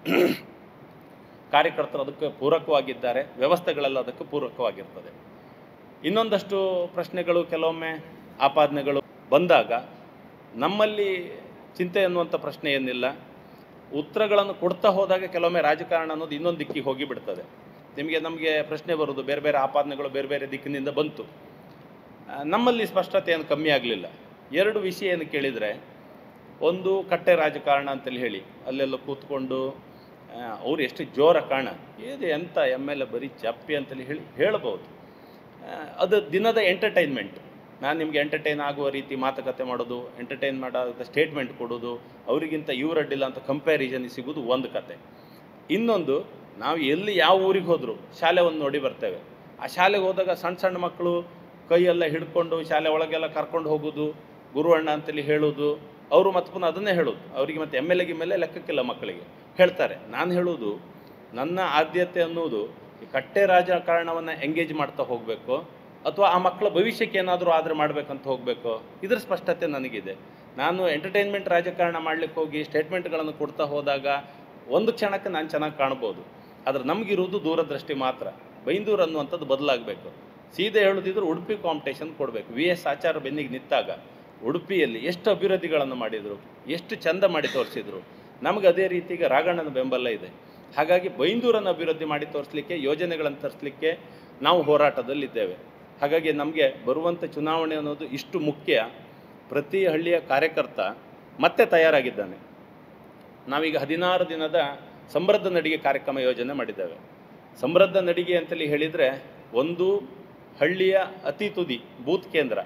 ಕಾರ್ಯಕರ್ತರು ಅದಕ್ಕೆ ಪೂರಕವಾಗಿದ್ದಾರೆ, ವ್ಯವಸ್ಥೆಗಳೆಲ್ಲ ಅದಕ್ಕೆ ಪೂರಕವಾಗಿರ್ತದೆ. ಇನ್ನೊಂದಷ್ಟು ಪ್ರಶ್ನೆಗಳು, ಕೆಲವೊಮ್ಮೆ ಆಪಾದನೆಗಳು ಬಂದಾಗ ನಮ್ಮಲ್ಲಿ ಚಿಂತೆ ಅನ್ನುವಂಥ ಪ್ರಶ್ನೆ ಏನಿಲ್ಲ. ಉತ್ತರಗಳನ್ನು ಕೊಡ್ತಾ ಹೋದಾಗ ಕೆಲವೊಮ್ಮೆ ರಾಜಕಾರಣ ಅನ್ನೋದು ಇನ್ನೊಂದು ದಿಕ್ಕಿಗೆ ಹೋಗಿಬಿಡ್ತದೆ. ನಮಗೆ ಪ್ರಶ್ನೆ ಬರೋದು, ಬೇರೆ ಬೇರೆ ಆಪಾದನೆಗಳು ಬೇರೆ ಬೇರೆ ದಿಕ್ಕಿನಿಂದ ಬಂತು. ನಮ್ಮಲ್ಲಿ ಸ್ಪಷ್ಟತೆ ಏನು ಕಮ್ಮಿ ಆಗಲಿಲ್ಲ. 2 ವಿಷಯ ಏನು ಕೇಳಿದರೆ, ಒಂದು ಕಟ್ಟೆ ರಾಜಕಾರಣ ಅಂತೇಳಿ ಹೇಳಿ ಅಲ್ಲೆಲ್ಲ ಕೂತ್ಕೊಂಡು ಅವ್ರು ಎಷ್ಟು ಜೋರ ಕಾಣ ಇದು ಎಂಥ MLA ಬರೀ ಚಪ್ಪಿ ಅಂತೇಳಿ ಹೇಳ್ಬೋದು. ಅದು ದಿನದ ಎಂಟರ್ಟೈನ್ಮೆಂಟ್. ನಾನು ನಿಮಗೆ ಎಂಟರ್ಟೈನ್ ಆಗುವ ರೀತಿ ಮಾತುಕತೆ ಮಾಡೋದು, ಎಂಟರ್ಟೈನ್ ಮಾಡೋ ಸ್ಟೇಟ್ಮೆಂಟ್ ಕೊಡೋದು, ಅವರಿಗಿಂತ ಇವ್ರು ಅಡ್ಡಿಲ್ಲ ಅಂತ ಕಂಪ್ಯಾರಿಸನ್ ಸಿಗೋದು ಒಂದು ಕತೆ. ಇನ್ನೊಂದು, ನಾವು ಎಲ್ಲಿ ಯಾವ ಊರಿಗೆ ಹೋದರೂ ಶಾಲೆ ಒಂದು ನೋಡಿ ಬರ್ತೇವೆ. ಆ ಶಾಲೆಗೆ ಹೋದಾಗ ಸಣ್ಣ ಸಣ್ಣ ಮಕ್ಕಳು ಕೈಯೆಲ್ಲ ಹಿಡ್ಕೊಂಡು ಶಾಲೆ ಒಳಗೆಲ್ಲ ಕರ್ಕೊಂಡು ಹೋಗೋದು, ಗುರು ಅಣ್ಣ ಅಂತೇಳಿ ಹೇಳೋದು, ಅವರು ಮತ್ತೆ ಪುನಃ ಅದನ್ನೇ ಹೇಳೋದು. ಅವರಿಗೆ ಮತ್ತೆ MLA ಮೇಲೆ ಲೆಕ್ಕಕ್ಕಿಲ್ಲ, ಮಕ್ಕಳಿಗೆ ಹೇಳ್ತಾರೆ. ನಾನು ಹೇಳೋದು, ನನ್ನ ಆದ್ಯತೆ ಅನ್ನೋದು ಈ ಕಟ್ಟೆ ರಾಜಕಾರಣವನ್ನು ಎಂಗೇಜ್ ಮಾಡ್ತಾ ಹೋಗಬೇಕು ಅಥವಾ ಆ ಮಕ್ಕಳ ಭವಿಷ್ಯಕ್ಕೆ ಏನಾದರೂ ಆದರೆ ಮಾಡಬೇಕಂತ ಹೋಗಬೇಕು, ಇದರ ಸ್ಪಷ್ಟತೆ ನನಗಿದೆ. ನಾನು ಎಂಟರ್ಟೈನ್ಮೆಂಟ್ ರಾಜಕಾರಣ ಮಾಡಲಿಕ್ಕೆ ಹೋಗಿ ಸ್ಟೇಟ್ಮೆಂಟ್ಗಳನ್ನು ಕೊಡ್ತಾ ಹೋದಾಗ ಒಂದು ಕ್ಷಣಕ್ಕೆ ನಾನು ಚೆನ್ನಾಗಿ ಕಾಣ್ಬೋದು, ಆದರೆ ನಮಗಿರೋದು ದೂರದೃಷ್ಟಿ ಮಾತ್ರ. ಬೈಂದೂರು ಅನ್ನುವಂಥದ್ದು ಬದಲಾಗಬೇಕು. ಸೀದೆ ಹೇಳೋದಿದ್ರೆ ಉಡುಪಿ ಕಾಂಪಿಟೇಷನ್ ಕೊಡಬೇಕು. VS ಆಚಾರ ಬೆನ್ನಿಗೆ ನಿಂತಾಗ ಉಡುಪಿಯಲ್ಲಿ ಎಷ್ಟು ಅಭಿವೃದ್ಧಿಗಳನ್ನು ಮಾಡಿದರು, ಎಷ್ಟು ಚಂದ ಮಾಡಿ ತೋರಿಸಿದರು. ನಮಗೆ ಅದೇ ರೀತಿಗೆ ರಾಘಣ್ಣನ ಬೆಂಬಲ ಇದೆ. ಹಾಗಾಗಿ ಬೈಂದೂರನ್ನು ಅಭಿವೃದ್ಧಿ ಮಾಡಿ ತೋರಿಸಲಿಕ್ಕೆ, ಯೋಜನೆಗಳನ್ನು ತರಿಸಲಿಕ್ಕೆ ನಾವು ಹೋರಾಟದಲ್ಲಿದ್ದೇವೆ. ಹಾಗಾಗಿ ನಮಗೆ ಬರುವಂಥ ಚುನಾವಣೆ ಅನ್ನೋದು ಇಷ್ಟು ಮುಖ್ಯ. ಪ್ರತಿ ಹಳ್ಳಿಯ ಕಾರ್ಯಕರ್ತ ಮತ್ತೆ ತಯಾರಾಗಿದ್ದಾನೆ. ನಾವೀಗ 16 ದಿನದ ಸಮೃದ್ಧ ನಡಿಗೆ ಕಾರ್ಯಕ್ರಮ ಯೋಜನೆ ಮಾಡಿದ್ದೇವೆ. ಸಮೃದ್ಧ ನಡಿಗೆ ಅಂತೇಳಿ ಹೇಳಿದರೆ, ಒಂದು ಹಳ್ಳಿಯ ಅತಿ ತುದಿ ಬೂತ್ ಕೇಂದ್ರ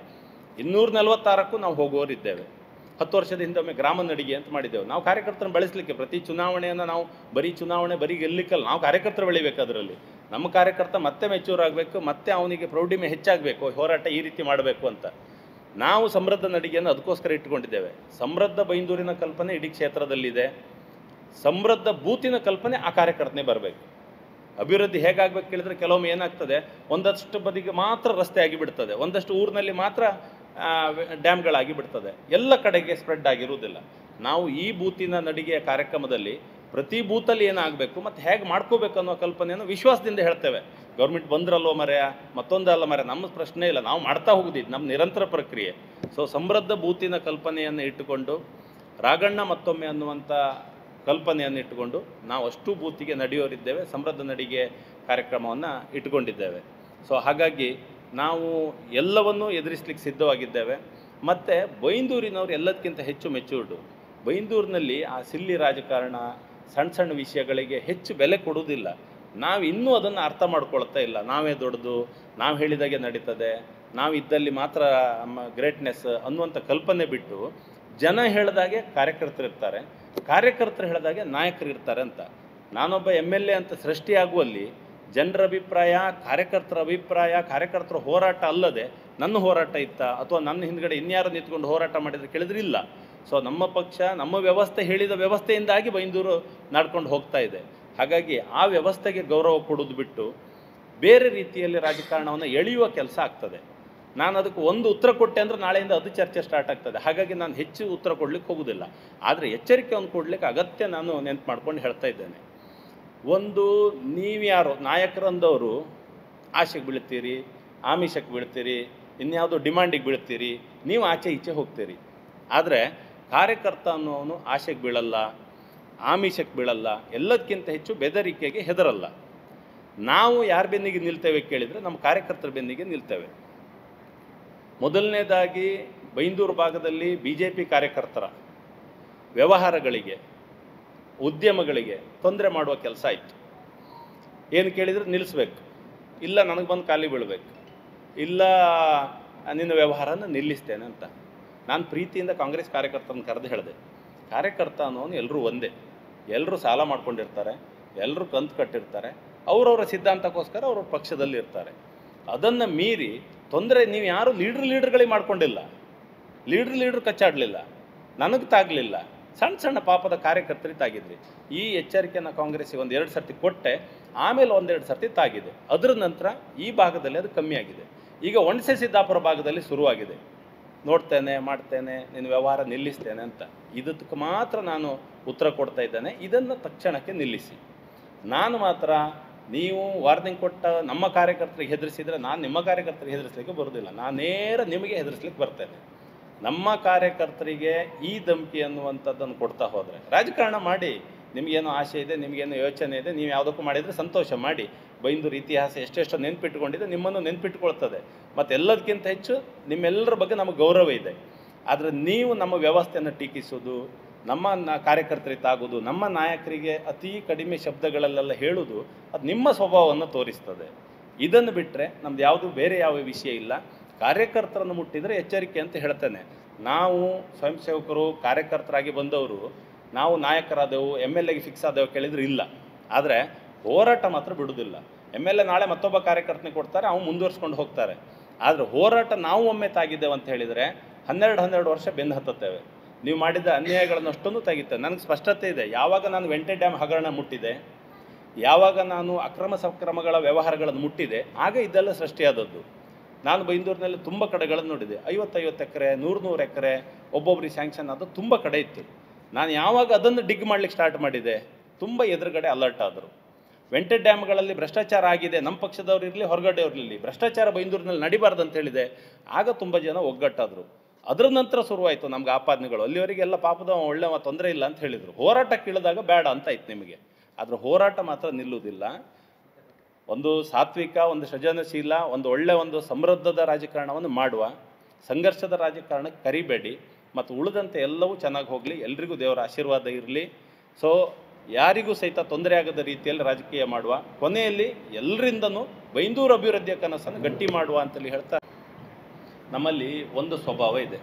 246ಕ್ಕೂ ನಾವು ಹೋಗುವವರಿದ್ದೇವೆ. 10 ವರ್ಷದ ಹಿಂದೊಮ್ಮೆ ಗ್ರಾಮ ನಡಿಗೆ ಅಂತ ಮಾಡಿದ್ದೇವೆ. ನಾವು ಕಾರ್ಯಕರ್ತರನ್ನು ಬೆಳೆಸಲಿಕ್ಕೆ ಪ್ರತಿ ಚುನಾವಣೆಯನ್ನು ನಾವು ಬರೀ ಗೆಲ್ಲಲಿಕ್ಕಲ್ಲ, ನಾವು ಕಾರ್ಯಕರ್ತರು ಬೆಳಿಬೇಕು. ಅದರಲ್ಲಿ ನಮ್ಮ ಕಾರ್ಯಕರ್ತ ಮತ್ತೆ ಮೆಚೂರ್ ಆಗಬೇಕು, ಮತ್ತೆ ಅವನಿಗೆ ಪ್ರೌಢಿಮೆ ಹೆಚ್ಚಾಗಬೇಕು, ಹೋರಾಟ ಈ ರೀತಿ ಮಾಡಬೇಕು ಅಂತ ನಾವು ಸಮೃದ್ಧ ನಡಿಗೆಯನ್ನು ಅದಕ್ಕೋಸ್ಕರ ಇಟ್ಟುಕೊಂಡಿದ್ದೇವೆ. ಸಮೃದ್ಧ ಬೈಂದೂರಿನ ಕಲ್ಪನೆ ಇಡೀ ಕ್ಷೇತ್ರದಲ್ಲಿದೆ. ಸಮೃದ್ಧ ಬೂತಿನ ಕಲ್ಪನೆ ಆ ಕಾರ್ಯಕರ್ತನೇ ಬರಬೇಕು. ಅಭಿವೃದ್ಧಿ ಹೇಗಾಗಬೇಕು ಕೇಳಿದ್ರೆ, ಕೆಲವೊಮ್ಮೆ ಏನಾಗ್ತದೆ, ಒಂದಷ್ಟು ಬದಿಗೆ ಮಾತ್ರ ರಸ್ತೆ ಆಗಿಬಿಡ್ತದೆ, ಒಂದಷ್ಟು ಊರಿನಲ್ಲಿ ಮಾತ್ರ ಡ್ಯಾಮ್ಗಳಾಗಿ ಬಿಡ್ತದೆ, ಎಲ್ಲ ಕಡೆಗೆ ಸ್ಪ್ರೆಡ್ ಆಗಿರುವುದಿಲ್ಲ. ನಾವು ಈ ಬೂತಿನ ನಡಿಗೆಯ ಕಾರ್ಯಕ್ರಮದಲ್ಲಿ ಪ್ರತಿ ಬೂತಲ್ಲಿ ಏನಾಗಬೇಕು ಮತ್ತು ಹೇಗೆ ಮಾಡ್ಕೋಬೇಕು ಅನ್ನೋ ಕಲ್ಪನೆಯನ್ನು ವಿಶ್ವಾಸದಿಂದ ಹೇಳ್ತೇವೆ. ಗೌರ್ಮೆಂಟ್ ಬಂದ್ರಲ್ಲೋ ಮರೆಯ, ಮತ್ತೊಂದಲ್ಲ ಮರೆಯ, ನಮ್ಮ ಪ್ರಶ್ನೆ ಇಲ್ಲ, ನಾವು ಮಾಡ್ತಾ ಹೋಗುದಿದ್ದು ನಮ್ಮ ನಿರಂತರ ಪ್ರಕ್ರಿಯೆ. ಸೊ ಸಮೃದ್ಧ ಬೂತಿನ ಕಲ್ಪನೆಯನ್ನು ಇಟ್ಟುಕೊಂಡು, ರಾಘಣ್ಣ ಮತ್ತೊಮ್ಮೆ ಅನ್ನುವಂಥ ಕಲ್ಪನೆಯನ್ನು ಇಟ್ಟುಕೊಂಡು ನಾವು ಅಷ್ಟು ಬೂತಿಗೆ ನಡೆಯೋರಿದ್ದೇವೆ. ಸಮೃದ್ಧ ನಡಿಗೆ ಕಾರ್ಯಕ್ರಮವನ್ನು ಇಟ್ಟುಕೊಂಡಿದ್ದೇವೆ. ಸೊ ಹಾಗಾಗಿ ನಾವು ಎಲ್ಲವನ್ನೂ ಎದುರಿಸಲಿಕ್ಕೆ ಸಿದ್ಧವಾಗಿದ್ದೇವೆ. ಮತ್ತು ಬೈಂದೂರಿನವರು ಎಲ್ಲದಕ್ಕಿಂತ ಹೆಚ್ಚು ಮೆಚೂರ್ಡು. ಬೈಂದೂರಿನಲ್ಲಿ ಆ ಸಿಲ್ಲಿ ರಾಜಕಾರಣ, ಸಣ್ಣ ಸಣ್ಣ ವಿಷಯಗಳಿಗೆ ಹೆಚ್ಚು ಬೆಲೆ ಕೊಡುವುದಿಲ್ಲ. ನಾವು ಇನ್ನೂ ಅದನ್ನು ಅರ್ಥ ಮಾಡ್ಕೊಳ್ತಾ ಇಲ್ಲ. ನಾವೇ ದೊಡ್ಡದು, ನಾವು ಹೇಳಿದಾಗೆ ನಡೀತದೆ, ನಾವು ಇದ್ದಲ್ಲಿ ಮಾತ್ರ ನಮ್ಮ ಗ್ರೇಟ್ನೆಸ್ ಅನ್ನುವಂಥ ಕಲ್ಪನೆ ಬಿಟ್ಟು, ಜನ ಹೇಳಿದಾಗೆ ಕಾರ್ಯಕರ್ತರು ಇರ್ತಾರೆ, ಕಾರ್ಯಕರ್ತರು ಹೇಳಿದಾಗೆ ನಾಯಕರು ಇರ್ತಾರೆ ಅಂತ. ನಾನೊಬ್ಬ MLA ಅಂತ ಸೃಷ್ಟಿಯಾಗುವಲ್ಲಿ ಜನರ ಅಭಿಪ್ರಾಯ, ಕಾರ್ಯಕರ್ತರ ಅಭಿಪ್ರಾಯ, ಕಾರ್ಯಕರ್ತರ ಹೋರಾಟ ಅಲ್ಲದೆ ನನ್ನ ಹೋರಾಟ ಇತ್ತ ಅಥವಾ ನನ್ನ ಹಿಂದ್ಗಡೆ ಇನ್ಯಾರು ನಿಂತ್ಕೊಂಡು ಹೋರಾಟ ಮಾಡಿದರೆ ಕೇಳಿದ್ರೆ ಇಲ್ಲ. ಸೊ ನಮ್ಮ ಪಕ್ಷ, ನಮ್ಮ ವ್ಯವಸ್ಥೆ ಹೇಳಿದ ವ್ಯವಸ್ಥೆಯಿಂದಾಗಿ ಬೈಂದೂರು ನಡ್ಕೊಂಡು ಹೋಗ್ತಾ ಇದೆ. ಹಾಗಾಗಿ ಆ ವ್ಯವಸ್ಥೆಗೆ ಗೌರವ ಕೊಡೋದು ಬಿಟ್ಟು ಬೇರೆ ರೀತಿಯಲ್ಲಿ ರಾಜಕಾರಣವನ್ನು ಎಳೆಯುವ ಕೆಲಸ ಆಗ್ತದೆ. ನಾನು ಅದಕ್ಕೆ ಒಂದು ಉತ್ತರ ಕೊಟ್ಟೆ ಅಂದರೆ ನಾಳೆಯಿಂದ ಅದು ಚರ್ಚೆ ಸ್ಟಾರ್ಟ್ ಆಗ್ತದೆ. ಹಾಗಾಗಿ ನಾನು ಹೆಚ್ಚು ಉತ್ತರ ಕೊಡಲಿಕ್ಕೆ ಹೋಗೋದಿಲ್ಲ. ಆದರೆ ಎಚ್ಚರಿಕೆಯನ್ನು ಕೊಡಲಿಕ್ಕೆ ಅಗತ್ಯ ನಾನು ನೆನ್ಪು ಮಾಡ್ಕೊಂಡು ಹೇಳ್ತಾ ಇದ್ದೇನೆ. ಒಂದು, ನೀವ್ಯಾರು ನಾಯಕರಂದವರು ಆಶೆಗೆ ಬೀಳ್ತೀರಿ, ಆಮಿಷಕ್ಕೆ ಬೀಳ್ತೀರಿ, ಇನ್ಯಾವುದೋ ಡಿಮಾಂಡಿಗೆ ಬೀಳ್ತೀರಿ, ನೀವು ಆಚೆ ಈಚೆ ಹೋಗ್ತೀರಿ. ಆದರೆ ಕಾರ್ಯಕರ್ತ ಅನ್ನೋನು ಆಶೆಗೆ ಬೀಳಲ್ಲ, ಆಮಿಷಕ್ಕೆ ಬೀಳಲ್ಲ, ಎಲ್ಲದಕ್ಕಿಂತ ಹೆಚ್ಚು ಬೆದರಿಕೆಗೆ ಹೆದರಲ್ಲ. ನಾವು ಯಾರ ಬೆನ್ನಿಗೆ ನಿಲ್ತೇವೆ ಕೇಳಿದರೆ ನಮ್ಮ ಕಾರ್ಯಕರ್ತರ ಬೆನ್ನಿಗೆ ನಿಲ್ತೇವೆ. ಮೊದಲನೇದಾಗಿ ಬೈಂದೂರು ಭಾಗದಲ್ಲಿ BJP ಕಾರ್ಯಕರ್ತರ ವ್ಯವಹಾರಗಳಿಗೆ, ಉದ್ಯಮಗಳಿಗೆ ತೊಂದರೆ ಮಾಡುವ ಕೆಲಸ ಆಯಿತು. ಏನು ಕೇಳಿದರೆ ನಿಲ್ಲಿಸ್ಬೇಕು, ಇಲ್ಲ ನನಗೆ ಬಂದು ಖಾಲಿ ಬೀಳಬೇಕು, ಇಲ್ಲ ನಿನ್ನ ವ್ಯವಹಾರನ ನಿಲ್ಲಿಸ್ತೇನೆ ಅಂತ. ನಾನು ಪ್ರೀತಿಯಿಂದ ಕಾಂಗ್ರೆಸ್ ಕಾರ್ಯಕರ್ತರನ್ನು ಕರೆದು ಹೇಳಿದೆ, ಕಾರ್ಯಕರ್ತ ಅನ್ನೋನು ಎಲ್ಲರೂ ಒಂದೇ, ಎಲ್ಲರೂ ಸಾಲ ಮಾಡ್ಕೊಂಡಿರ್ತಾರೆ, ಎಲ್ಲರೂ ಕಂತು ಕಟ್ಟಿರ್ತಾರೆ, ಅವರವರ ಸಿದ್ಧಾಂತಕ್ಕೋಸ್ಕರ ಅವ್ರ ಪಕ್ಷದಲ್ಲಿ ಇರ್ತಾರೆ. ಅದನ್ನು ಮೀರಿ ತೊಂದರೆ ನೀವು ಯಾರು ಲೀಡ್ರ್ಗಳಿಗೆ ಮಾಡ್ಕೊಂಡಿಲ್ಲ, ಲೀಡ್ರ್ ಕಚ್ಚಾಡಲಿಲ್ಲ, ನನಗೆ ತಾಗಲಿಲ್ಲ, ಸಣ್ಣ ಸಣ್ಣ ಪಾಪದ ಕಾರ್ಯಕರ್ತರಿಗೆ ತಾಗಿದ್ರಿ. ಈ ಎಚ್ಚರಿಕೆಯನ್ನು ಕಾಂಗ್ರೆಸ್ಸಿಗೆ 1-2 ಸರ್ತಿ ಕೊಟ್ಟೆ, ಆಮೇಲೆ 1-2 ಸರ್ತಿ ತಾಗಿದೆ. ಅದರ ನಂತರ ಈ ಭಾಗದಲ್ಲಿ ಅದು ಕಮ್ಮಿ ಆಗಿದೆ. ಈಗ ಒಣಸೆ ಸಿದ್ದಾಪುರ ಭಾಗದಲ್ಲಿ ಶುರುವಾಗಿದೆ, ನೋಡ್ತೇನೆ, ಮಾಡ್ತೇನೆ, ನಿನ್ನ ವ್ಯವಹಾರ ನಿಲ್ಲಿಸ್ತೇನೆ ಅಂತ. ಇದಕ್ಕೆ ಮಾತ್ರ ನಾನು ಉತ್ತರ ಕೊಡ್ತಾ ಇದ್ದೇನೆ, ಇದನ್ನು ತಕ್ಷಣಕ್ಕೆ ನಿಲ್ಲಿಸಿ. ನಾನು ಮಾತ್ರ ನೀವು ವಾರ್ನಿಂಗ್ ಕೊಟ್ಟ ನಮ್ಮ ಕಾರ್ಯಕರ್ತರಿಗೆ ಹೆದರಿಸಿದರೆ ನಾನು ನಿಮ್ಮ ಕಾರ್ಯಕರ್ತರಿಗೆ ಹೆದರಿಸಲಿಕ್ಕೆ ಬರೋದಿಲ್ಲ, ನಾನು ನೇರ ನಿಮಗೆ ಹೆದರಿಸ್ಲಿಕ್ಕೆ ಬರ್ತೇನೆ. ನಮ್ಮ ಕಾರ್ಯಕರ್ತರಿಗೆ ಈ ಧಮಕಿ ಅನ್ನುವಂಥದ್ದನ್ನು ಕೊಡ್ತಾ ಹೋದರೆ, ರಾಜಕಾರಣ ಮಾಡಿ, ನಿಮಗೇನೋ ಆಸೆ ಇದೆ, ನಿಮಗೇನೋ ಯೋಚನೆ ಇದೆ, ನೀವು ಯಾವುದಕ್ಕೂ ಮಾಡಿದರೆ ಸಂತೋಷ ಮಾಡಿ. ಬೈಂದೂರು ಇತಿಹಾಸ ಎಷ್ಟೆಷ್ಟು ನೆನ್ಪಿಟ್ಕೊಂಡಿದೆ, ನಿಮ್ಮನ್ನು ನೆನ್ಪಿಟ್ಕೊಳ್ತದೆ. ಮತ್ತು ಎಲ್ಲದಕ್ಕಿಂತ ಹೆಚ್ಚು ನಿಮ್ಮೆಲ್ಲರ ಬಗ್ಗೆ ನಮಗೆ ಗೌರವ ಇದೆ. ಆದರೆ ನೀವು ನಮ್ಮ ವ್ಯವಸ್ಥೆಯನ್ನು ಟೀಕಿಸೋದು, ನಮ್ಮ ಕಾರ್ಯಕರ್ತರಿಗೆ ತಾಗೋದು, ನಮ್ಮ ನಾಯಕರಿಗೆ ಅತಿ ಕಡಿಮೆ ಶಬ್ದಗಳಲ್ಲೆಲ್ಲ ಹೇಳೋದು, ಅದು ನಿಮ್ಮ ಸ್ವಭಾವವನ್ನು ತೋರಿಸ್ತದೆ. ಇದನ್ನು ಬಿಟ್ಟರೆ ನಮ್ದು ಯಾವುದು ಬೇರೆ ಯಾವ ವಿಷಯ ಇಲ್ಲ. ಕಾರ್ಯಕರ್ತರನ್ನು ಮುಟ್ಟಿದರೆ ಎಚ್ಚರಿಕೆ ಅಂತ ಹೇಳ್ತೇನೆ. ನಾವು ಸ್ವಯಂ ಸೇವಕರು ಕಾರ್ಯಕರ್ತರಾಗಿ ಬಂದವರು, ನಾವು ನಾಯಕರಾದೆವು, MLA ಗೆ ಫಿಕ್ಸ್ ಆದೆವು ಕೇಳಿದರೆ ಇಲ್ಲ. ಆದರೆ ಹೋರಾಟ ಮಾತ್ರ ಬಿಡುವುದಿಲ್ಲ. MLA ನಾಳೆ ಮತ್ತೊಬ್ಬ ಕಾರ್ಯಕರ್ತನಿಗೆ ಕೊಡ್ತಾರೆ, ಅವ್ನು ಮುಂದುವರ್ಸ್ಕೊಂಡು ಹೋಗ್ತಾರೆ. ಆದರೆ ಹೋರಾಟ ನಾವು ಒಮ್ಮೆ ತಾಗಿದ್ದೇವೆ ಅಂತ ಹೇಳಿದರೆ 12 ವರ್ಷ ಬೆನ್ನು ಹತ್ತುತ್ತೇವೆ. ನೀವು ಮಾಡಿದ ಅನ್ಯಾಯಗಳನ್ನು ಅಷ್ಟೊಂದು ತೆಗಿತೇವೆ. ನನಗೆ ಸ್ಪಷ್ಟತೆ ಇದೆ. ಯಾವಾಗ ನಾನು ವೆಂಟೆ ಡ್ಯಾಮ್ ಹಗರಣ ಮುಟ್ಟಿದೆ, ಯಾವಾಗ ನಾನು ಅಕ್ರಮ ಸಕ್ರಮಗಳ ವ್ಯವಹಾರಗಳನ್ನು ಮುಟ್ಟಿದೆ, ಆಗ ಇದೆಲ್ಲ ಸೃಷ್ಟಿಯಾದದ್ದು. ನಾನು ಬೈಂದೂರಿನಲ್ಲಿ ತುಂಬ ಕಡೆಗಳನ್ನು ನೋಡಿದೆ. 50 ಎಕರೆ, 100 ಎಕರೆ ಒಬ್ಬೊಬ್ಬರಿಗೆ ಸ್ಯಾಂಕ್ಷನ್ ಆದ ತುಂಬ ಕಡೆ ಇತ್ತು. ನಾನು ಯಾವಾಗ ಅದನ್ನು ಡಿಗ್ ಮಾಡಲಿಕ್ಕೆ ಸ್ಟಾರ್ಟ್ ಮಾಡಿದೆ, ತುಂಬ ಎದುರುಗಡೆ ಅಲರ್ಟ್ ಆದರು. ವೆಂಟೆ ಡ್ಯಾಮ್ಗಳಲ್ಲಿ ಭ್ರಷ್ಟಾಚಾರ ಆಗಿದೆ, ನಮ್ಮ ಪಕ್ಷದವ್ರು ಇರಲಿ, ಹೊರಗಡೆಯವ್ರು ಇರಲಿ, ಭ್ರಷ್ಟಾಚಾರ ಬೈಂದೂರಿನಲ್ಲಿ ನಡಿಬಾರ್ದು ಅಂತ ಹೇಳಿದೆ. ಆಗ ತುಂಬ ಜನ ಒಗ್ಗಟ್ಟಾದರು. ಅದರ ನಂತರ ಶುರುವಾಯಿತು ನಮ್ಗೆ ಆಪಾದನೆಗಳು. ಅಲ್ಲಿವರೆಗೆಲ್ಲ ಪಾಪದ ಒಳ್ಳೆ ತೊಂದರೆ ಇಲ್ಲ ಅಂತ ಹೇಳಿದರು. ಹೋರಾಟಕ್ಕೆ ಇಳಿದಾಗ ಬೇಡ ಅಂತ ಆಯ್ತು ನಿಮಗೆ. ಆದರೆ ಹೋರಾಟ ಮಾತ್ರ ನಿಲ್ಲುವುದಿಲ್ಲ. ಒಂದು ಸಾತ್ವಿಕ, ಒಂದು ಸೃಜನಶೀಲ, ಒಂದು ಸಮೃದ್ಧದ ರಾಜಕಾರಣವನ್ನು ಮಾಡುವ, ಸಂಘರ್ಷದ ರಾಜಕಾರಣಕ್ಕೆ ಕರಿಬೇಡಿ. ಮತ್ತು ಉಳಿದಂತೆ ಎಲ್ಲವೂ ಚೆನ್ನಾಗಿ ಹೋಗಲಿ, ಎಲ್ರಿಗೂ ದೇವರ ಆಶೀರ್ವಾದ ಇರಲಿ. ಸೊ ಯಾರಿಗೂ ಸಹಿತ ತೊಂದರೆ ಆಗದ ರೀತಿಯಲ್ಲಿ ರಾಜಕೀಯ ಮಾಡುವ, ಕೊನೆಯಲ್ಲಿ ಎಲ್ಲರಿಂದನೂ ಬೈಂದೂರು ಅಭಿವೃದ್ಧಿಯ ಕನಸನ್ನು ಗಟ್ಟಿ ಮಾಡುವ ಅಂತೇಳಿ ಹೇಳ್ತಾ, ನಮ್ಮಲ್ಲಿ ಒಂದು ಸ್ವಭಾವ ಇದೆ.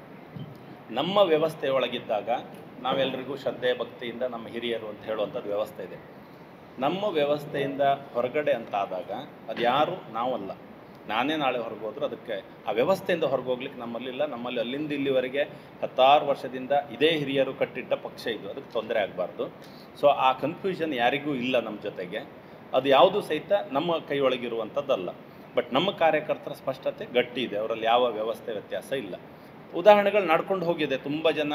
ನಮ್ಮ ವ್ಯವಸ್ಥೆಯೊಳಗಿದ್ದಾಗ ನಾವೆಲ್ಲರಿಗೂ ಶ್ರದ್ಧೆ ಭಕ್ತಿಯಿಂದ ನಮ್ಮ ಹಿರಿಯರು ಅಂತ ಹೇಳುವಂಥದ್ದು ವ್ಯವಸ್ಥೆ ಇದೆ. ನಮ್ಮ ವ್ಯವಸ್ಥೆಯಿಂದ ಹೊರಗಡೆ ಅಂತ ಆದಾಗ ಅದು ಯಾರು ನಾವಲ್ಲ. ನಾನೇ ನಾಳೆ ಹೊರಗೋದ್ರು ಅದಕ್ಕೆ ಆ ವ್ಯವಸ್ಥೆಯಿಂದ ಹೊರಗೋಗ್ಲಿಕ್ಕೆ ನಮ್ಮಲ್ಲಿಲ್ಲ. ನಮ್ಮಲ್ಲಿ ಅಲ್ಲಿಂದ ಇಲ್ಲಿವರೆಗೆ 16 ವರ್ಷದಿಂದ ಇದೇ ಹಿರಿಯರು ಕಟ್ಟಿಟ್ಟ ಪಕ್ಷ ಇದು, ಅದಕ್ಕೆ ತೊಂದರೆ ಆಗಬಾರ್ದು. ಸೊ ಆ ಕನ್ಫ್ಯೂಷನ್ ಯಾರಿಗೂ ಇಲ್ಲ ನಮ್ಮ ಜೊತೆಗೆ. ಅದು ಯಾವುದೂ ಸಹಿತ ನಮ್ಮ ಕೈಯೊಳಗಿರುವಂಥದ್ದಲ್ಲ. ಬಟ್ ನಮ್ಮ ಕಾರ್ಯಕರ್ತರ ಸ್ಪಷ್ಟತೆ ಗಟ್ಟಿ ಇದೆ, ಅವರಲ್ಲಿ ಯಾವ ವ್ಯವಸ್ಥೆ ವ್ಯತ್ಯಾಸ ಇಲ್ಲ. ಉದಾಹರಣೆಗಳು ನಡ್ಕೊಂಡು ಹೋಗಿದೆ. ತುಂಬ ಜನ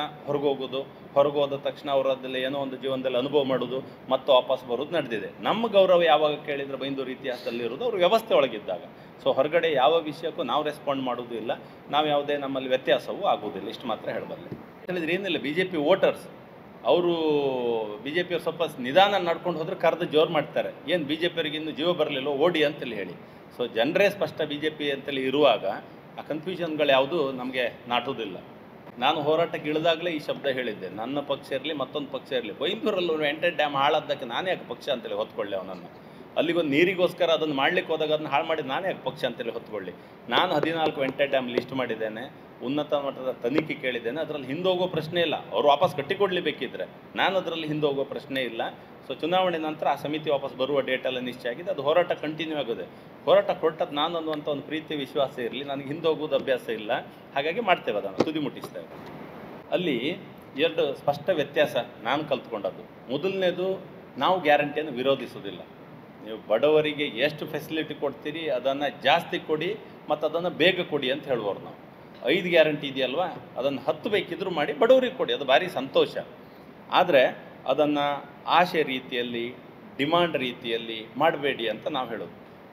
ಹೊರಗೋದ ತಕ್ಷಣ ಅವರದ್ದಲ್ಲಿ ಏನೋ ಒಂದು ಜೀವನದಲ್ಲಿ ಅನುಭವ ಮಾಡೋದು, ಮತ್ತು ವಾಪಸ್ ಬರೋದು ನಡೆದಿದೆ. ನಮ್ಮ ಗೌರವ ಯಾವಾಗ ಕೇಳಿದರೆ ಬೈಂದೂರು ಇತಿಹಾಸದಲ್ಲಿರೋದು ಅವರು ವ್ಯವಸ್ಥೆ ಒಳಗಿದ್ದಾಗ. ಸೊ ಹೊರಗಡೆ ಯಾವ ವಿಷಯಕ್ಕೂ ನಾವು ರೆಸ್ಪಾಂಡ್ ಮಾಡೋದು ಇಲ್ಲ, ನಾವು ಯಾವುದೇ ನಮ್ಮಲ್ಲಿ ವ್ಯತ್ಯಾಸವೂ ಆಗೋದಿಲ್ಲ. ಇಷ್ಟು ಮಾತ್ರ ಹೇಳಬಲ್ಲೆ. ಹೇಳಿದ್ರೆ ಏನಿಲ್ಲ, BJP ವೋಟರ್ಸ್ ಅವರು BJPಯವ್ರು ಸ್ವಲ್ಪ ನಿಧಾನ ನಡ್ಕೊಂಡು ಹೋದ್ರೆ ಕರೆದು ಜೋರು ಮಾಡ್ತಾರೆ. ಏನು BJPಯವ್ರಿಗೆ ಇನ್ನೂ ಜೀವ ಬರಲಿಲ್ಲ ಓಡಿ ಅಂತೇಳಿ ಹೇಳಿ. ಸೊ ಜನರೇ ಸ್ಪಷ್ಟ BJP ಅಂತೇಳಿ ಇರುವಾಗ ಆ ಕನ್ಫ್ಯೂಷನ್ಗಳು ಯಾವುದೂ ನಮಗೆ ನಾಟೋದಿಲ್ಲ. ನಾನು ಹೋರಾಟಕ್ಕೆ ಇಳಿದಾಗಲೇ ಈ ಶಬ್ದ ಹೇಳಿದ್ದೆ, ನನ್ನ ಪಕ್ಷ ಇರಲಿ ಮತ್ತೊಂದು ಪಕ್ಷ ಇರಲಿ, ಬೈಂದೂರಲ್ಲಿ ವೆಂಟೆ ಡ್ಯಾಮ್ ಹಾಳಾದ್ದಕ್ಕೆ ನಾನೇ ಯಾಕೆ ಪಕ್ಷ ಅಂತೇಳಿ ಹೊತ್ಕೊಳ್ಳಿ ಅವನನ್ನು. ಅಲ್ಲಿಗೊಂದು ನೀರಿಗೋಸ್ಕರ ಅದನ್ನು ಮಾಡ್ಲಿಕ್ಕೆ ಹೋದಾಗ ಅದನ್ನು ಹಾಳು ಮಾಡಿ ನಾನೇ ಯಾಕೆ ಪಕ್ಷ ಅಂತೇಳಿ ಹೊತ್ಕೊಳ್ಳಿ. ನಾನು 14 ವೆಂಟೆ ಡ್ಯಾಮ್ ಲಿಸ್ಟ್ ಮಾಡಿದ್ದೇನೆ, ಉನ್ನತ ಮಟ್ಟದ ತನಿಖೆ ಕೇಳಿದ್ದೇನೆ. ಅದರಲ್ಲಿ ಹಿಂದೋಗೋ ಪ್ರಶ್ನೆ ಇಲ್ಲ. ಅವರು ವಾಪಸ್ ಕಟ್ಟಿಕೊಡ್ಲಿಬೇಕಿದ್ರೆ ನಾನು ಅದರಲ್ಲಿ ಹಿಂದೋಗೋ ಪ್ರಶ್ನೆ ಇಲ್ಲ. ಸೊ ಚುನಾವಣೆ ನಂತರ ಆ ಸಮಿತಿ ವಾಪಸ್ ಬರುವ ಡೇಟೆಲ್ಲ ನಿಶ್ಚಯ ಆಗಿದೆ. ಅದು ಹೋರಾಟ ಕಂಟಿನ್ಯೂ ಆಗೋದೆ. ಹೋರಾಟ ಕೊಟ್ಟದ್ದು ನಾನು ಅನ್ನುವಂಥ ಒಂದು ಪ್ರೀತಿ ವಿಶ್ವಾಸ ಇರಲಿ. ನನಗೆ ಹಿಂದೋಗೋದು ಅಭ್ಯಾಸ ಇಲ್ಲ, ಹಾಗಾಗಿ ಮಾಡ್ತೇವೆ, ಅದನ್ನು ತುದಿ ಮುಟ್ಟಿಸ್ತೇವೆ. ಅಲ್ಲಿ 2 ಸ್ಪಷ್ಟ ವ್ಯತ್ಯಾಸ ನಾನು ಕಲ್ತ್ಕೊಂಡದ್ದು. ಮೊದಲನೇದು, ನಾವು ಗ್ಯಾರಂಟಿಯನ್ನು ವಿರೋಧಿಸೋದಿಲ್ಲ. ನೀವು ಬಡವರಿಗೆ ಎಷ್ಟು ಫೆಸಿಲಿಟಿ ಕೊಡ್ತೀರಿ ಅದನ್ನು ಜಾಸ್ತಿ ಕೊಡಿ ಮತ್ತು ಅದನ್ನು ಬೇಗ ಕೊಡಿ ಅಂತ ಹೇಳುವವರು ನಾವು. 5 ಗ್ಯಾರಂಟಿ ಇದೆಯಲ್ವಾ, ಅದನ್ನು 10 ಬೇಕಿದ್ರೂ ಮಾಡಿ ಬಡವರಿಗೆ ಕೊಡಿ, ಅದು ಭಾರಿ ಸಂತೋಷ. ಆದರೆ ಅದನ್ನು ಆಶೆ ರೀತಿಯಲ್ಲಿ, ಡಿಮಾಂಡ್ ರೀತಿಯಲ್ಲಿ ಮಾಡಬೇಡಿ ಅಂತ ನಾವು ಹೇಳೋದು.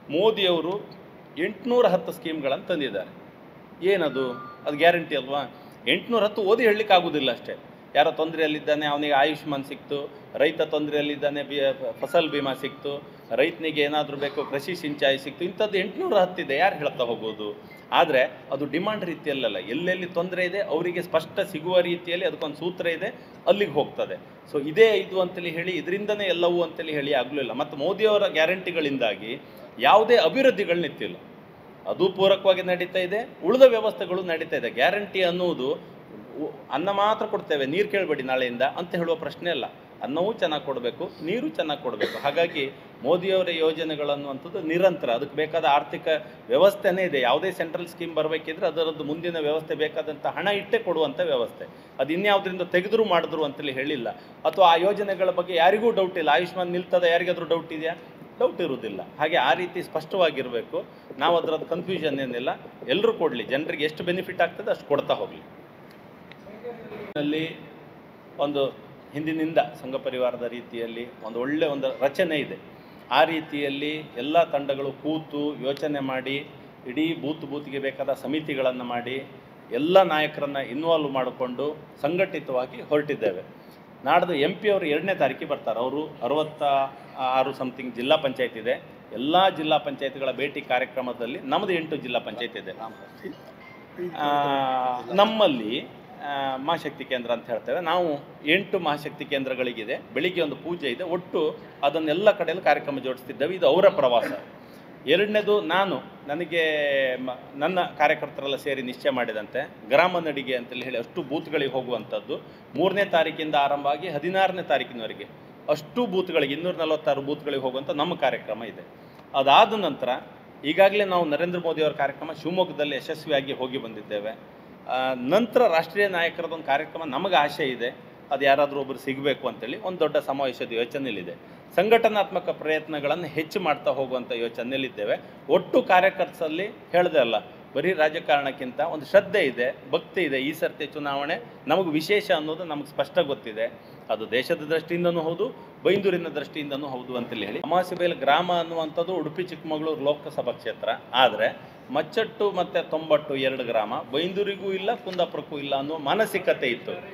ಮೋದಿಯವರು 810 ಸ್ಕೀಮ್ಗಳನ್ನು ತಂದಿದ್ದಾರೆ. ಏನದು? ಅದು ಗ್ಯಾರಂಟಿ ಅಲ್ವಾ? 810 ಓದಿ ಹೇಳಲಿಕ್ಕೆ ಆಗೋದಿಲ್ಲ ಅಷ್ಟೇ. ಯಾರೋ ತೊಂದರೆಯಲ್ಲಿದ್ದಾನೆ ಅವನಿಗೆ ಆಯುಷ್ಮಾನ್ ಸಿಕ್ತು, ರೈತ ತೊಂದರೆಯಲ್ಲಿದ್ದಾನೆ ಫಸಲ್ ಬಿಮಾ ಸಿಕ್ತು, ರೈತನಿಗೆ ಏನಾದರೂ ಬೇಕು ಕೃಷಿ ಸಿಂಚಾಯಿ ಸಿಕ್ತು, ಇಂಥದ್ದು 810 ಇದೆ. ಯಾರು ಹೇಳ್ತಾ ಹೋಗೋದು? ಆದರೆ ಅದು ಡಿಮಾಂಡ್ ರೀತಿಯಲ್ಲ. ಎಲ್ಲೆಲ್ಲಿ ತೊಂದರೆ ಇದೆ ಅವರಿಗೆ ಸ್ಪಷ್ಟ ಸಿಗುವ ರೀತಿಯಲ್ಲಿ ಅದಕ್ಕೊಂದು ಸೂತ್ರ ಇದೆ, ಅಲ್ಲಿಗೆ ಹೋಗ್ತದೆ. ಸೊ ಇದೇ ಇದು ಅಂತೇಳಿ ಹೇಳಿ ಇದರಿಂದನೇ ಎಲ್ಲವೂ ಅಂತೇಳಿ ಹೇಳಿ ಆಗಲಿಲ್ಲ. ಮತ್ತು ಮೋದಿಯವರ ಗ್ಯಾರಂಟಿಗಳಿಂದಾಗಿ ಯಾವುದೇ ಅಭಿವೃದ್ಧಿಗಳು ನಿಂತಿಲ್ಲ. ಅದು ಪೂರಕವಾಗಿ ನಡೀತಾ ಇದೆ, ಉಳಿದ ವ್ಯವಸ್ಥೆಗಳು ನಡೀತಾ ಇದೆ. ಗ್ಯಾರಂಟಿ ಅನ್ನುವುದು ಅನ್ನ ಮಾತ್ರ ಕೊಡ್ತೇವೆ, ನೀರು ಕೇಳಬೇಡಿ ನಾಳೆಯಿಂದ ಅಂತ ಹೇಳುವ ಪ್ರಶ್ನೆ ಅಲ್ಲ. ಅನ್ನವೂ ಚೆನ್ನಾಗಿ ಕೊಡಬೇಕು, ನೀರು ಚೆನ್ನಾಗಿ ಕೊಡಬೇಕು. ಹಾಗಾಗಿ ಮೋದಿಯವರ ಯೋಜನೆಗಳನ್ನುವಂಥದ್ದು ನಿರಂತರ, ಅದಕ್ಕೆ ಬೇಕಾದ ಆರ್ಥಿಕ ವ್ಯವಸ್ಥೆನೇ ಇದೆ. ಯಾವುದೇ ಸೆಂಟ್ರಲ್ ಸ್ಕೀಮ್ ಬರಬೇಕಿದ್ರೆ ಅದರದ್ದು ಮುಂದಿನ ವ್ಯವಸ್ಥೆ ಬೇಕಾದಂಥ ಹಣ ಇಟ್ಟೇ ಕೊಡುವಂಥ ವ್ಯವಸ್ಥೆ. ಅದು ಇನ್ಯಾವುದರಿಂದ ತೆಗೆದರೂ ಮಾಡಿದ್ರು ಅಂತೇಳಿ ಹೇಳಿಲ್ಲ. ಅಥವಾ ಆ ಯೋಜನೆಗಳ ಬಗ್ಗೆ ಯಾರಿಗೂ ಡೌಟ್ ಇಲ್ಲ. ಆಯುಷ್ಮಾನ್ ನಿಲ್ತದೆ, ಯಾರಿಗಾದರೂ ಡೌಟ್ ಇದೆಯಾ? ಡೌಟ್ ಇರುವುದಿಲ್ಲ. ಹಾಗೆ ಆ ರೀತಿ ಸ್ಪಷ್ಟವಾಗಿರಬೇಕು. ನಾವು ಅದರದ್ದು ಕನ್ಫ್ಯೂಷನ್ ಏನಿಲ್ಲ, ಎಲ್ಲರೂ ಕೊಡಲಿ, ಜನರಿಗೆ ಎಷ್ಟು ಬೆನಿಫಿಟ್ ಆಗ್ತದೆ ಅಷ್ಟು ಕೊಡ್ತಾ ಹೋಗಲಿ. ನಲ್ಲಿ ಒಂದು ಹಿಂದಿನಿಂದ ಸಂಘ ಪರಿವಾರದ ರೀತಿಯಲ್ಲಿ ಒಂದು ರಚನೆ ಇದೆ. ಆ ರೀತಿಯಲ್ಲಿ ಎಲ್ಲ ತಂಡಗಳು ಕೂತು ಯೋಚನೆ ಮಾಡಿ ಇಡೀ ಬೂತ್ಗೆ ಬೇಕಾದ ಸಮಿತಿಗಳನ್ನು ಮಾಡಿ ಎಲ್ಲ ನಾಯಕರನ್ನು ಇನ್ವಾಲ್ವ್ ಮಾಡಿಕೊಂಡು ಸಂಘಟಿತವಾಗಿ ಹೊರಟಿದ್ದೇವೆ. ನಾಡ್ದು MP ಅವರು 2ನೇ ತಾರೀಕಿಗೆ ಬರ್ತಾರೆ. ಅವರು 66 ಸಮಥಿಂಗ್ ಜಿಲ್ಲಾ ಪಂಚಾಯತ್ ಇದೆ. ಎಲ್ಲ ಜಿಲ್ಲಾ ಪಂಚಾಯತ್ಗಳ ಭೇಟಿ ಕಾರ್ಯಕ್ರಮದಲ್ಲಿ ನಮ್ಮದು 8 ಜಿಲ್ಲಾ ಪಂಚಾಯತ್ ಇದೆ. ನಮ್ಮಲ್ಲಿ ಮಹಾಶಕ್ತಿ ಕೇಂದ್ರ ಅಂತ ಹೇಳ್ತೇವೆ ನಾವು. 8 ಮಹಾಶಕ್ತಿ ಕೇಂದ್ರಗಳಿಗಿದೆ. ಬೆಳಿಗ್ಗೆ ಒಂದು ಪೂಜೆ ಇದೆ. ಒಟ್ಟು ಅದನ್ನೆಲ್ಲ ಕಡೆಯಲ್ಲೂ ಕಾರ್ಯಕ್ರಮ ಜೋಡಿಸ್ತಿದ್ದೇವೆ. ಇದು ಅವರ ಪ್ರವಾಸ. ಎರಡನೇದು ನನಗೆ ನನ್ನ ಕಾರ್ಯಕರ್ತರೆಲ್ಲ ಸೇರಿ ನಿಶ್ಚಯ ಮಾಡಿದಂತೆ ಗ್ರಾಮ ನಡಿಗೆ ಅಂತೇಳಿ ಹೇಳಿ ಅಷ್ಟು ಬೂತ್ಗಳಿಗೆ ಹೋಗುವಂಥದ್ದು 3ನೇ ತಾರೀಕಿಂದ ಆರಂಭ ಆಗಿ 16ನೇ ತಾರೀಕಿನವರೆಗೆ ಅಷ್ಟು ಬೂತ್ಗಳಿಗೆ 246 ಬೂತ್ಗಳಿಗೆ ಹೋಗುವಂಥ ನಮ್ಮ ಕಾರ್ಯಕ್ರಮ ಇದೆ. ಅದಾದ ನಂತರ ಈಗಾಗಲೇ ನಾವು ನರೇಂದ್ರ ಮೋದಿಯವರ ಕಾರ್ಯಕ್ರಮ ಶಿವಮೊಗ್ಗದಲ್ಲಿ ಯಶಸ್ವಿಯಾಗಿ ಹೋಗಿ ಬಂದಿದ್ದೇವೆ. ನಂತರ ರಾಷ್ಟ್ರೀಯ ನಾಯಕರದೊಂದು ಕಾರ್ಯಕ್ರಮ ನಮಗೆ ಆಶೆ ಇದೆ, ಅದು ಯಾರಾದರೂ ಒಬ್ಬರು ಸಿಗಬೇಕು ಅಂತೇಳಿ ಒಂದು ದೊಡ್ಡ ಸಮಾವೇಶದ ಯೋಚನೆಯಲ್ಲಿದೆ. ಸಂಘಟನಾತ್ಮಕ ಪ್ರಯತ್ನಗಳನ್ನು ಹೆಚ್ಚು ಮಾಡ್ತಾ ಹೋಗುವಂಥ ಯೋಚನೆಯಲ್ಲಿದ್ದೇವೆ. ಒಟ್ಟು ಕಾರ್ಯಕರ್ತರಲ್ಲಿ ಹೇಳಿದೆ ಅಲ್ಲ, ಬರೀ ರಾಜಕಾರಣಕ್ಕಿಂತ ಒಂದು ಶ್ರದ್ಧೆ ಇದೆ, ಭಕ್ತಿ ಇದೆ. ಈ ಸರ್ತಿ ಚುನಾವಣೆ ನಮಗೆ ವಿಶೇಷ ಅನ್ನೋದು ನಮಗೆ ಸ್ಪಷ್ಟ ಗೊತ್ತಿದೆ. ಅದು ದೇಶದ ದೃಷ್ಟಿಯಿಂದನೂ ಹೌದು, ಬೈಂದೂರಿನ ದೃಷ್ಟಿಯಿಂದನೂ ಹೌದು ಅಂತೇಳಿ ಹೇಳಿ. ಅಮಾವಾಸ್ಯೆಬೈಲು ಗ್ರಾಮ ಅನ್ನುವಂಥದ್ದು ಉಡುಪಿ ಚಿಕ್ಕಮಗಳೂರು ಲೋಕಸಭಾ ಕ್ಷೇತ್ರ. ಆದರೆ ಮಚ್ಚಟ್ಟು ಮತ್ತು ತೊಂಬಟ್ಟು 2 ಗ್ರಾಮ ಬೈಂದೂರಿಗೂ ಇಲ್ಲ, ಕುಂದಾಪುರಕ್ಕೂ ಇಲ್ಲ ಅನ್ನೋ ಮಾನಸಿಕತೆ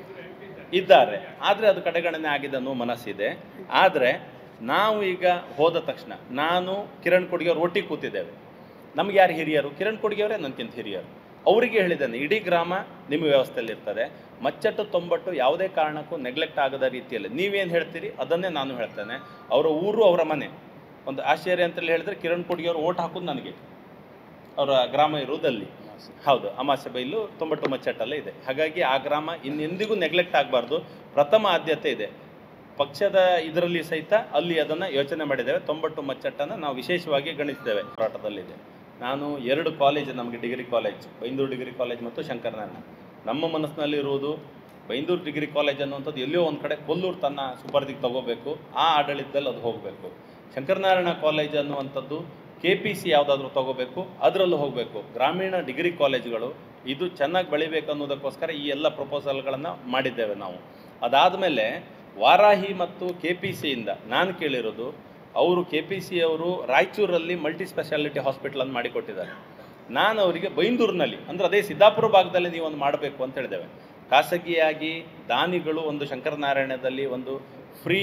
ಇದ್ದಾರೆ. ಆದರೆ ಅದು ಕಡೆಗಣನೆ ಆಗಿದೆ ಅನ್ನೋ ಮನಸ್ಸಿದೆ. ಆದರೆ ನಾವು ಈಗ ಹೋದ ತಕ್ಷಣ ನಾನು ಕಿರಣ್ ಕೊಡ್ಗೆಯವ್ರು ಒಟ್ಟಿಗೆ ಕೂತಿದ್ದೇವೆ. ನಮ್ಗೆ ಯಾರು ಹಿರಿಯರು? ಕಿರಣ್ ಕೊಡ್ಗೆಯವರೇ ನನಗಿಂತ ಹಿರಿಯರು. ಅವರಿಗೆ ಹೇಳಿದ್ದೇನೆ, ಇಡೀ ಗ್ರಾಮ ನಿಮ್ಮ ವ್ಯವಸ್ಥೆಯಲ್ಲಿ ಇರ್ತದೆ. ಮಚ್ಚಟ್ಟು ತೊಂಬಟ್ಟು ಯಾವುದೇ ಕಾರಣಕ್ಕೂ ನೆಗ್ಲೆಕ್ಟ್ ಆಗದ ರೀತಿಯಲ್ಲಿ ನೀವೇನು ಹೇಳ್ತೀರಿ ಅದನ್ನೇ ನಾನು ಹೇಳ್ತೇನೆ. ಅವರ ಊರು ಅವರ ಮನೆ. ಒಂದು ಆಶ್ಚರ್ಯ ಅಂತೇಳಿ ಹೇಳಿದ್ರೆ ಕಿರಣ್ ಕೊಡ್ಗೆಯವರು ಓಟ್ ಹಾಕೋದು ನನಗೆ, ಅವರ ಗ್ರಾಮ ಇರುವುದಲ್ಲಿ. ಹೌದು, ಅಮಾವಾಸ್ಯೆಬೈಲು ತೊಂಬಟ್ಟು ಮಚ್ಚಟ್ಟಲ್ಲೇ ಇದೆ. ಹಾಗಾಗಿ ಆ ಗ್ರಾಮ ಇನ್ನೆಂದಿಗೂ ನೆಗ್ಲೆಕ್ಟ್ ಆಗಬಾರ್ದು, ಪ್ರಥಮ ಆದ್ಯತೆ ಇದೆ. ಪಕ್ಷದ ಇದರಲ್ಲಿ ಸಹಿತ ಅಲ್ಲಿ ಅದನ್ನು ಯೋಚನೆ ಮಾಡಿದ್ದೇವೆ. ತೊಂಬಟ್ಟು ಮಚ್ಚಟ್ಟನ್ನು ನಾವು ವಿಶೇಷವಾಗಿ ಗಣಿಸಿದ್ದೇವೆ. ಹೋರಾಟದಲ್ಲಿದೆ. ನಾನು 2 ಕಾಲೇಜ್, ನಮಗೆ degree college, Byndoor degree college ಮತ್ತು ಶಂಕರನಾರಾಯಣ. ನಮ್ಮ ಮನಸ್ಸಿನಲ್ಲಿರುವುದು ಬೈಂದೂರು ಡಿಗ್ರಿ ಕಾಲೇಜ್ ಅನ್ನುವಂಥದ್ದು ಎಲ್ಲೋ ಒಂದು ಕಡೆ ಕೊಲ್ಲೂರು ತನ್ನ ಸುಪರ್ದಿಗೆ ತಗೋಬೇಕು, ಆ ಆಡಳಿತದಲ್ಲಿ ಅದು ಹೋಗಬೇಕು. ಶಂಕರನಾರಾಯಣ ಕಾಲೇಜ್ ಅನ್ನುವಂಥದ್ದು KPC ಯಾವುದಾದ್ರೂ ತಗೋಬೇಕು, ಅದರಲ್ಲೂ ಹೋಗಬೇಕು. ಗ್ರಾಮೀಣ ಡಿಗ್ರಿ ಕಾಲೇಜುಗಳು ಇದು ಚೆನ್ನಾಗಿ ಬೆಳಿಬೇಕು ಅನ್ನೋದಕ್ಕೋಸ್ಕರ ಈ ಎಲ್ಲ ಪ್ರಪೋಸಲ್ಗಳನ್ನು ಮಾಡಿದ್ದೇವೆ ನಾವು. ಅದಾದಮೇಲೆ ವಾರಾಹಿ ಮತ್ತು KPCಯಿಂದ ನಾನು ಕೇಳಿರೋದು, ಅವರು KPC ಅವರು ರಾಯಚೂರಲ್ಲಿ ಮಲ್ಟಿ ಸ್ಪೆಷಾಲಿಟಿ ಹಾಸ್ಪಿಟಲನ್ನು ಮಾಡಿಕೊಟ್ಟಿದ್ದಾರೆ. ನಾನು ಅವರಿಗೆ ಬೈಂದೂರಿನಲ್ಲಿ, ಅಂದರೆ ಅದೇ ಸಿದ್ದಾಪುರ ಭಾಗದಲ್ಲಿ ನೀವು ಒಂದು ಮಾಡಬೇಕು ಅಂತ ಹೇಳಿದ್ದೇವೆ. ಖಾಸಗಿಯಾಗಿ ದಾನಿಗಳು ಒಂದು ಶಂಕರನಾರಾಯಣದಲ್ಲಿ ಒಂದು ಫ್ರೀ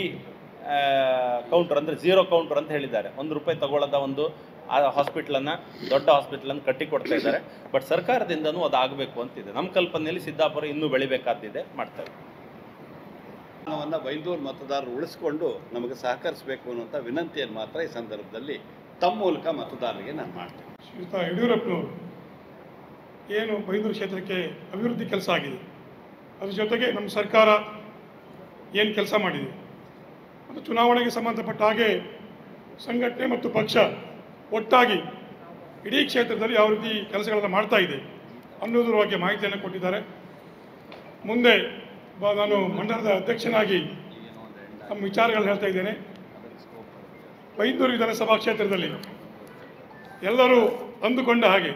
ಕೌಂಟರ್, ಅಂದರೆ 0 ಕೌಂಟರ್ ಅಂತ ಹೇಳಿದ್ದಾರೆ. ₹1 ತಗೊಳ್ಳೋದ ಒಂದು ಆ ಹಾಸ್ಪಿಟ್ಲನ್ನು, ದೊಡ್ಡ ಹಾಸ್ಪಿಟ್ಲನ್ನು ಕಟ್ಟಿಕೊಡ್ತಾ ಇದ್ದಾರೆ. ಬಟ್ ಸರ್ಕಾರದಿಂದನೂ ಅದು ಆಗಬೇಕು ಅಂತಿದೆ. ನಮ್ಮ ಕಲ್ಪನೆಯಲ್ಲಿ ಸಿದ್ದಾಪುರ ಇನ್ನೂ ಬೆಳಿಬೇಕಾದಿದೆ, ಮಾಡ್ತಾರೆ. ಬೈಂದೂರು ಮತದಾರರು ಉಳಿಸ್ಕೊಂಡು ನಮಗೆ ಸಹಕರಿಸಬೇಕು ಅನ್ನುವಂಥ ವಿನಂತಿಯನ್ನು ಮಾತ್ರ ಈ ಸಂದರ್ಭದಲ್ಲಿ ತಮ್ಮ ಮೂಲಕ ಮತದಾರರಿಗೆ ನಾನು ಮಾಡ್ತೇನೆ. ಶ್ರೀಯುತ ಯಡಿಯೂರಪ್ಪನವರು ಏನು ಬೈಂದೂರು ಕ್ಷೇತ್ರಕ್ಕೆ ಅಭಿವೃದ್ಧಿ ಕೆಲಸ ಆಗಿದೆ, ಅದ್ರ ಜೊತೆಗೆ ನಮ್ಮ ಸರ್ಕಾರ ಏನು ಕೆಲಸ ಮಾಡಿದೆ, ಮತ್ತು ಚುನಾವಣೆಗೆ ಸಂಬಂಧಪಟ್ಟ ಹಾಗೆ ಸಂಘಟನೆ ಮತ್ತು ಪಕ್ಷ ಒಟ್ಟಾಗಿ ಇಡೀ ಕ್ಷೇತ್ರದಲ್ಲಿ ಯಾವ ರೀತಿ ಕೆಲಸಗಳನ್ನು ಮಾಡ್ತಾ ಇದೆ ಅನ್ನೋದ್ರ ಬಗ್ಗೆ ಮಾಹಿತಿಯನ್ನು ಕೊಟ್ಟಿದ್ದಾರೆ. ಮುಂದೆ ನಾನು ಮಂಡಲದ ಅಧ್ಯಕ್ಷನಾಗಿ ನಮ್ಮ ವಿಚಾರಗಳನ್ನು ಹೇಳ್ತಾ ಇದ್ದೇನೆ. ಬೈಂದೂರು ವಿಧಾನಸಭಾ ಕ್ಷೇತ್ರದಲ್ಲಿ ಎಲ್ಲರೂ ಅಂದುಕೊಂಡ ಹಾಗೆ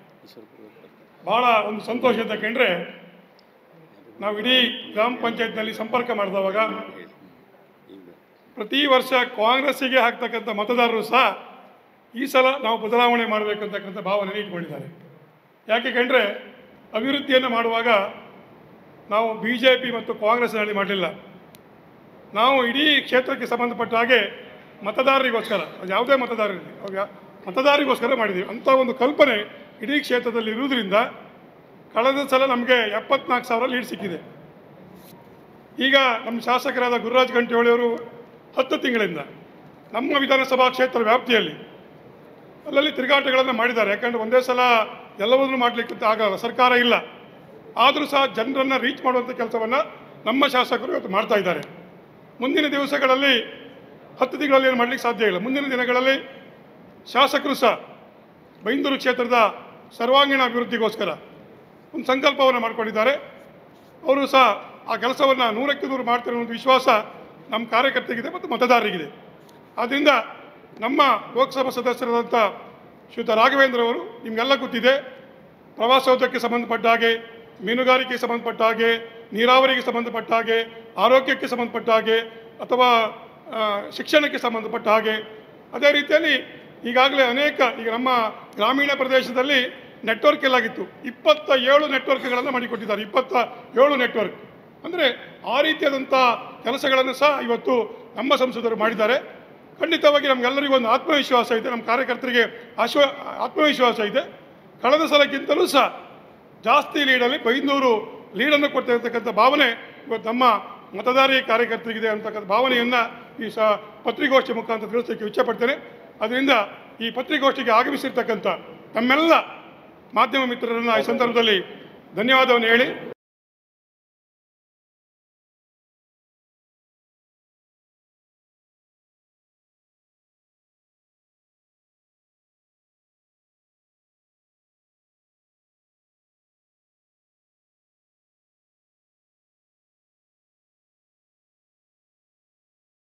ಭಾಳ ಒಂದು ಸಂತೋಷ ಅಂತ ಕಂಡ್ರೆ, ನಾವು ಇಡೀ ಗ್ರಾಮ ಪಂಚಾಯತ್ನಲ್ಲಿ ಸಂಪರ್ಕ ಮಾಡಿದವಾಗ ಪ್ರತಿ ವರ್ಷ ಕಾಂಗ್ರೆಸ್ಸಿಗೆ ಹಾಕ್ತಕ್ಕಂಥ ಮತದಾರರು ಸಹ ಈ ಸಲ ನಾವು ಬದಲಾವಣೆ ಮಾಡಬೇಕಂತಕ್ಕಂಥ ಭಾವನೆ ಇಟ್ಕೊಂಡಿದ್ದಾರೆ. ಯಾಕೆ ಕಂಡ್ರೆ ಅಭಿವೃದ್ಧಿಯನ್ನು ಮಾಡುವಾಗ ನಾವು BJP ಮತ್ತು ಕಾಂಗ್ರೆಸ್ನಲ್ಲಿ ಮಾಡಲಿಲ್ಲ. ನಾವು ಇಡೀ ಕ್ಷೇತ್ರಕ್ಕೆ ಸಂಬಂಧಪಟ್ಟ ಹಾಗೆ ಮತದಾರರಿಗೋಸ್ಕರ, ಅದು ಯಾವುದೇ ಮತದಾರರಿರಲಿ ಅವಾಗ ಮತದಾರರಿಗೋಸ್ಕರ ಮಾಡಿದ್ದೀವಿ. ಅಂಥ ಒಂದು ಕಲ್ಪನೆ ಇಡೀ ಕ್ಷೇತ್ರದಲ್ಲಿ ಇರುವುದರಿಂದ ಕಳೆದ ಸಲ ನಮಗೆ 74,000 ಲೀಡ್ ಸಿಕ್ಕಿದೆ. ಈಗ ನಮ್ಮ ಶಾಸಕರಾದ ಗುರುರಾಜ್ ಗಂಟಿಹೊಳಿಯವರು 10 ತಿಂಗಳಿಂದ ನಮ್ಮ ವಿಧಾನಸಭಾ ಕ್ಷೇತ್ರ ವ್ಯಾಪ್ತಿಯಲ್ಲಿ ಅಲ್ಲಲ್ಲಿ ತಿರುಗಾಟಗಳನ್ನು ಮಾಡಿದ್ದಾರೆ. ಯಾಕಂದರೆ ಒಂದೇ ಸಲ ಎಲ್ಲವನ್ನೂ ಮಾಡಲಿಕ್ಕೆ ಆಗಲ್ಲ, ಸರ್ಕಾರ ಇಲ್ಲ. ಆದರೂ ಸಹ ಜನರನ್ನು ರೀಚ್ ಮಾಡುವಂಥ ಕೆಲಸವನ್ನು ನಮ್ಮ ಶಾಸಕರು ಇವತ್ತು ಮಾಡ್ತಾ ಇದ್ದಾರೆ. ಮುಂದಿನ ದಿವಸಗಳಲ್ಲಿ 10 ತಿಂಗಳಲ್ಲಿ ಏನು ಮಾಡಲಿಕ್ಕೆ ಸಾಧ್ಯ ಇಲ್ಲ. ಮುಂದಿನ ದಿನಗಳಲ್ಲಿ ಶಾಸಕರು ಸಹ ಬೈಂದೂರು ಕ್ಷೇತ್ರದ ಸರ್ವಾಂಗೀಣ ಅಭಿವೃದ್ಧಿಗೋಸ್ಕರ ಒಂದು ಸಂಕಲ್ಪವನ್ನು ಮಾಡಿಕೊಂಡಿದ್ದಾರೆ. ಅವರು ಸಹ ಆ ಕೆಲಸವನ್ನು 100ಕ್ಕೆ 100 ಮಾಡ್ತಾರೆ ಅನ್ನೋ ವಿಶ್ವಾಸ ನಮ್ಮ ಕಾರ್ಯಕರ್ತರಿಗಿದೆ ಮತ್ತು ಮತದಾರರಿಗಿದೆ. ಆದ್ದರಿಂದ ನಮ್ಮ ಲೋಕಸಭಾ ಸದಸ್ಯರಾದಂಥ ಶ್ರೀಯುತ ರಾಘವೇಂದ್ರ ಅವರು, ನಿಮಗೆಲ್ಲ ಗೊತ್ತಿದೆ, ಪ್ರವಾಸೋದ್ಯಮಕ್ಕೆ ಸಂಬಂಧಪಟ್ಟ ಹಾಗೆ, ಮೀನುಗಾರಿಕೆಗೆ ಸಂಬಂಧಪಟ್ಟ ಹಾಗೆ, ನೀರಾವರಿಗೆ ಸಂಬಂಧಪಟ್ಟ ಹಾಗೆ, ಆರೋಗ್ಯಕ್ಕೆ ಸಂಬಂಧಪಟ್ಟ ಹಾಗೆ, ಅಥವಾ ಶಿಕ್ಷಣಕ್ಕೆ ಸಂಬಂಧಪಟ್ಟ ಹಾಗೆ, ಅದೇ ರೀತಿಯಲ್ಲಿ ಈಗಾಗಲೇ ಅನೇಕ, ಈಗ ನಮ್ಮ ಗ್ರಾಮೀಣ ಪ್ರದೇಶದಲ್ಲಿ ನೆಟ್ವರ್ಕ್ ಎಲ್ಲಾಗಿತ್ತು, 27 ನೆಟ್ವರ್ಕ್ಗಳನ್ನು ಮಾಡಿಕೊಟ್ಟಿದ್ದಾರೆ. 27 ನೆಟ್ವರ್ಕ್ ಅಂದರೆ ಆ ರೀತಿಯಾದಂಥ ಕೆಲಸಗಳನ್ನು ಸಹ ಇವತ್ತು ನಮ್ಮ ಸಂಸದರು ಮಾಡಿದ್ದಾರೆ. ಖಂಡಿತವಾಗಿ ನಮಗೆಲ್ಲರಿಗೂ ಒಂದು ಆತ್ಮವಿಶ್ವಾಸ ಇದೆ, ನಮ್ಮ ಕಾರ್ಯಕರ್ತರಿಗೆ ಆತ್ಮವಿಶ್ವಾಸ ಇದೆ. ಕಳೆದ ಸಲಕ್ಕಿಂತಲೂ ಸಹ ಜಾಸ್ತಿ ಲೀಡಲ್ಲಿ ಬೈಂದೂರು ಲೀಡನ್ನು ಕೊಡ್ತಿರ್ತಕ್ಕಂಥ ಭಾವನೆ ಇವತ್ತು ನಮ್ಮ ಮತದಾರಿ ಕಾರ್ಯಕರ್ತರಿಗಿದೆ ಅಂತಕ್ಕಂಥ ಭಾವನೆಯನ್ನು ಈ ಪತ್ರಿಕಾಗೋಷ್ಠಿ ಮುಖಾಂತರ ತಿಳಿಸೋಕ್ಕೆ ಇಚ್ಛೆಪಡ್ತೇನೆ. ಅದರಿಂದ ಈ ಪತ್ರಿಕಾಗೋಷ್ಠಿಗೆ ಆಗಮಿಸಿರ್ತಕ್ಕಂಥ ನಮ್ಮೆಲ್ಲ ಮಾಧ್ಯಮ ಮಿತ್ರರನ್ನು ಈ ಸಂದರ್ಭದಲ್ಲಿ ಧನ್ಯವಾದವನ್ನು ಹೇಳಿ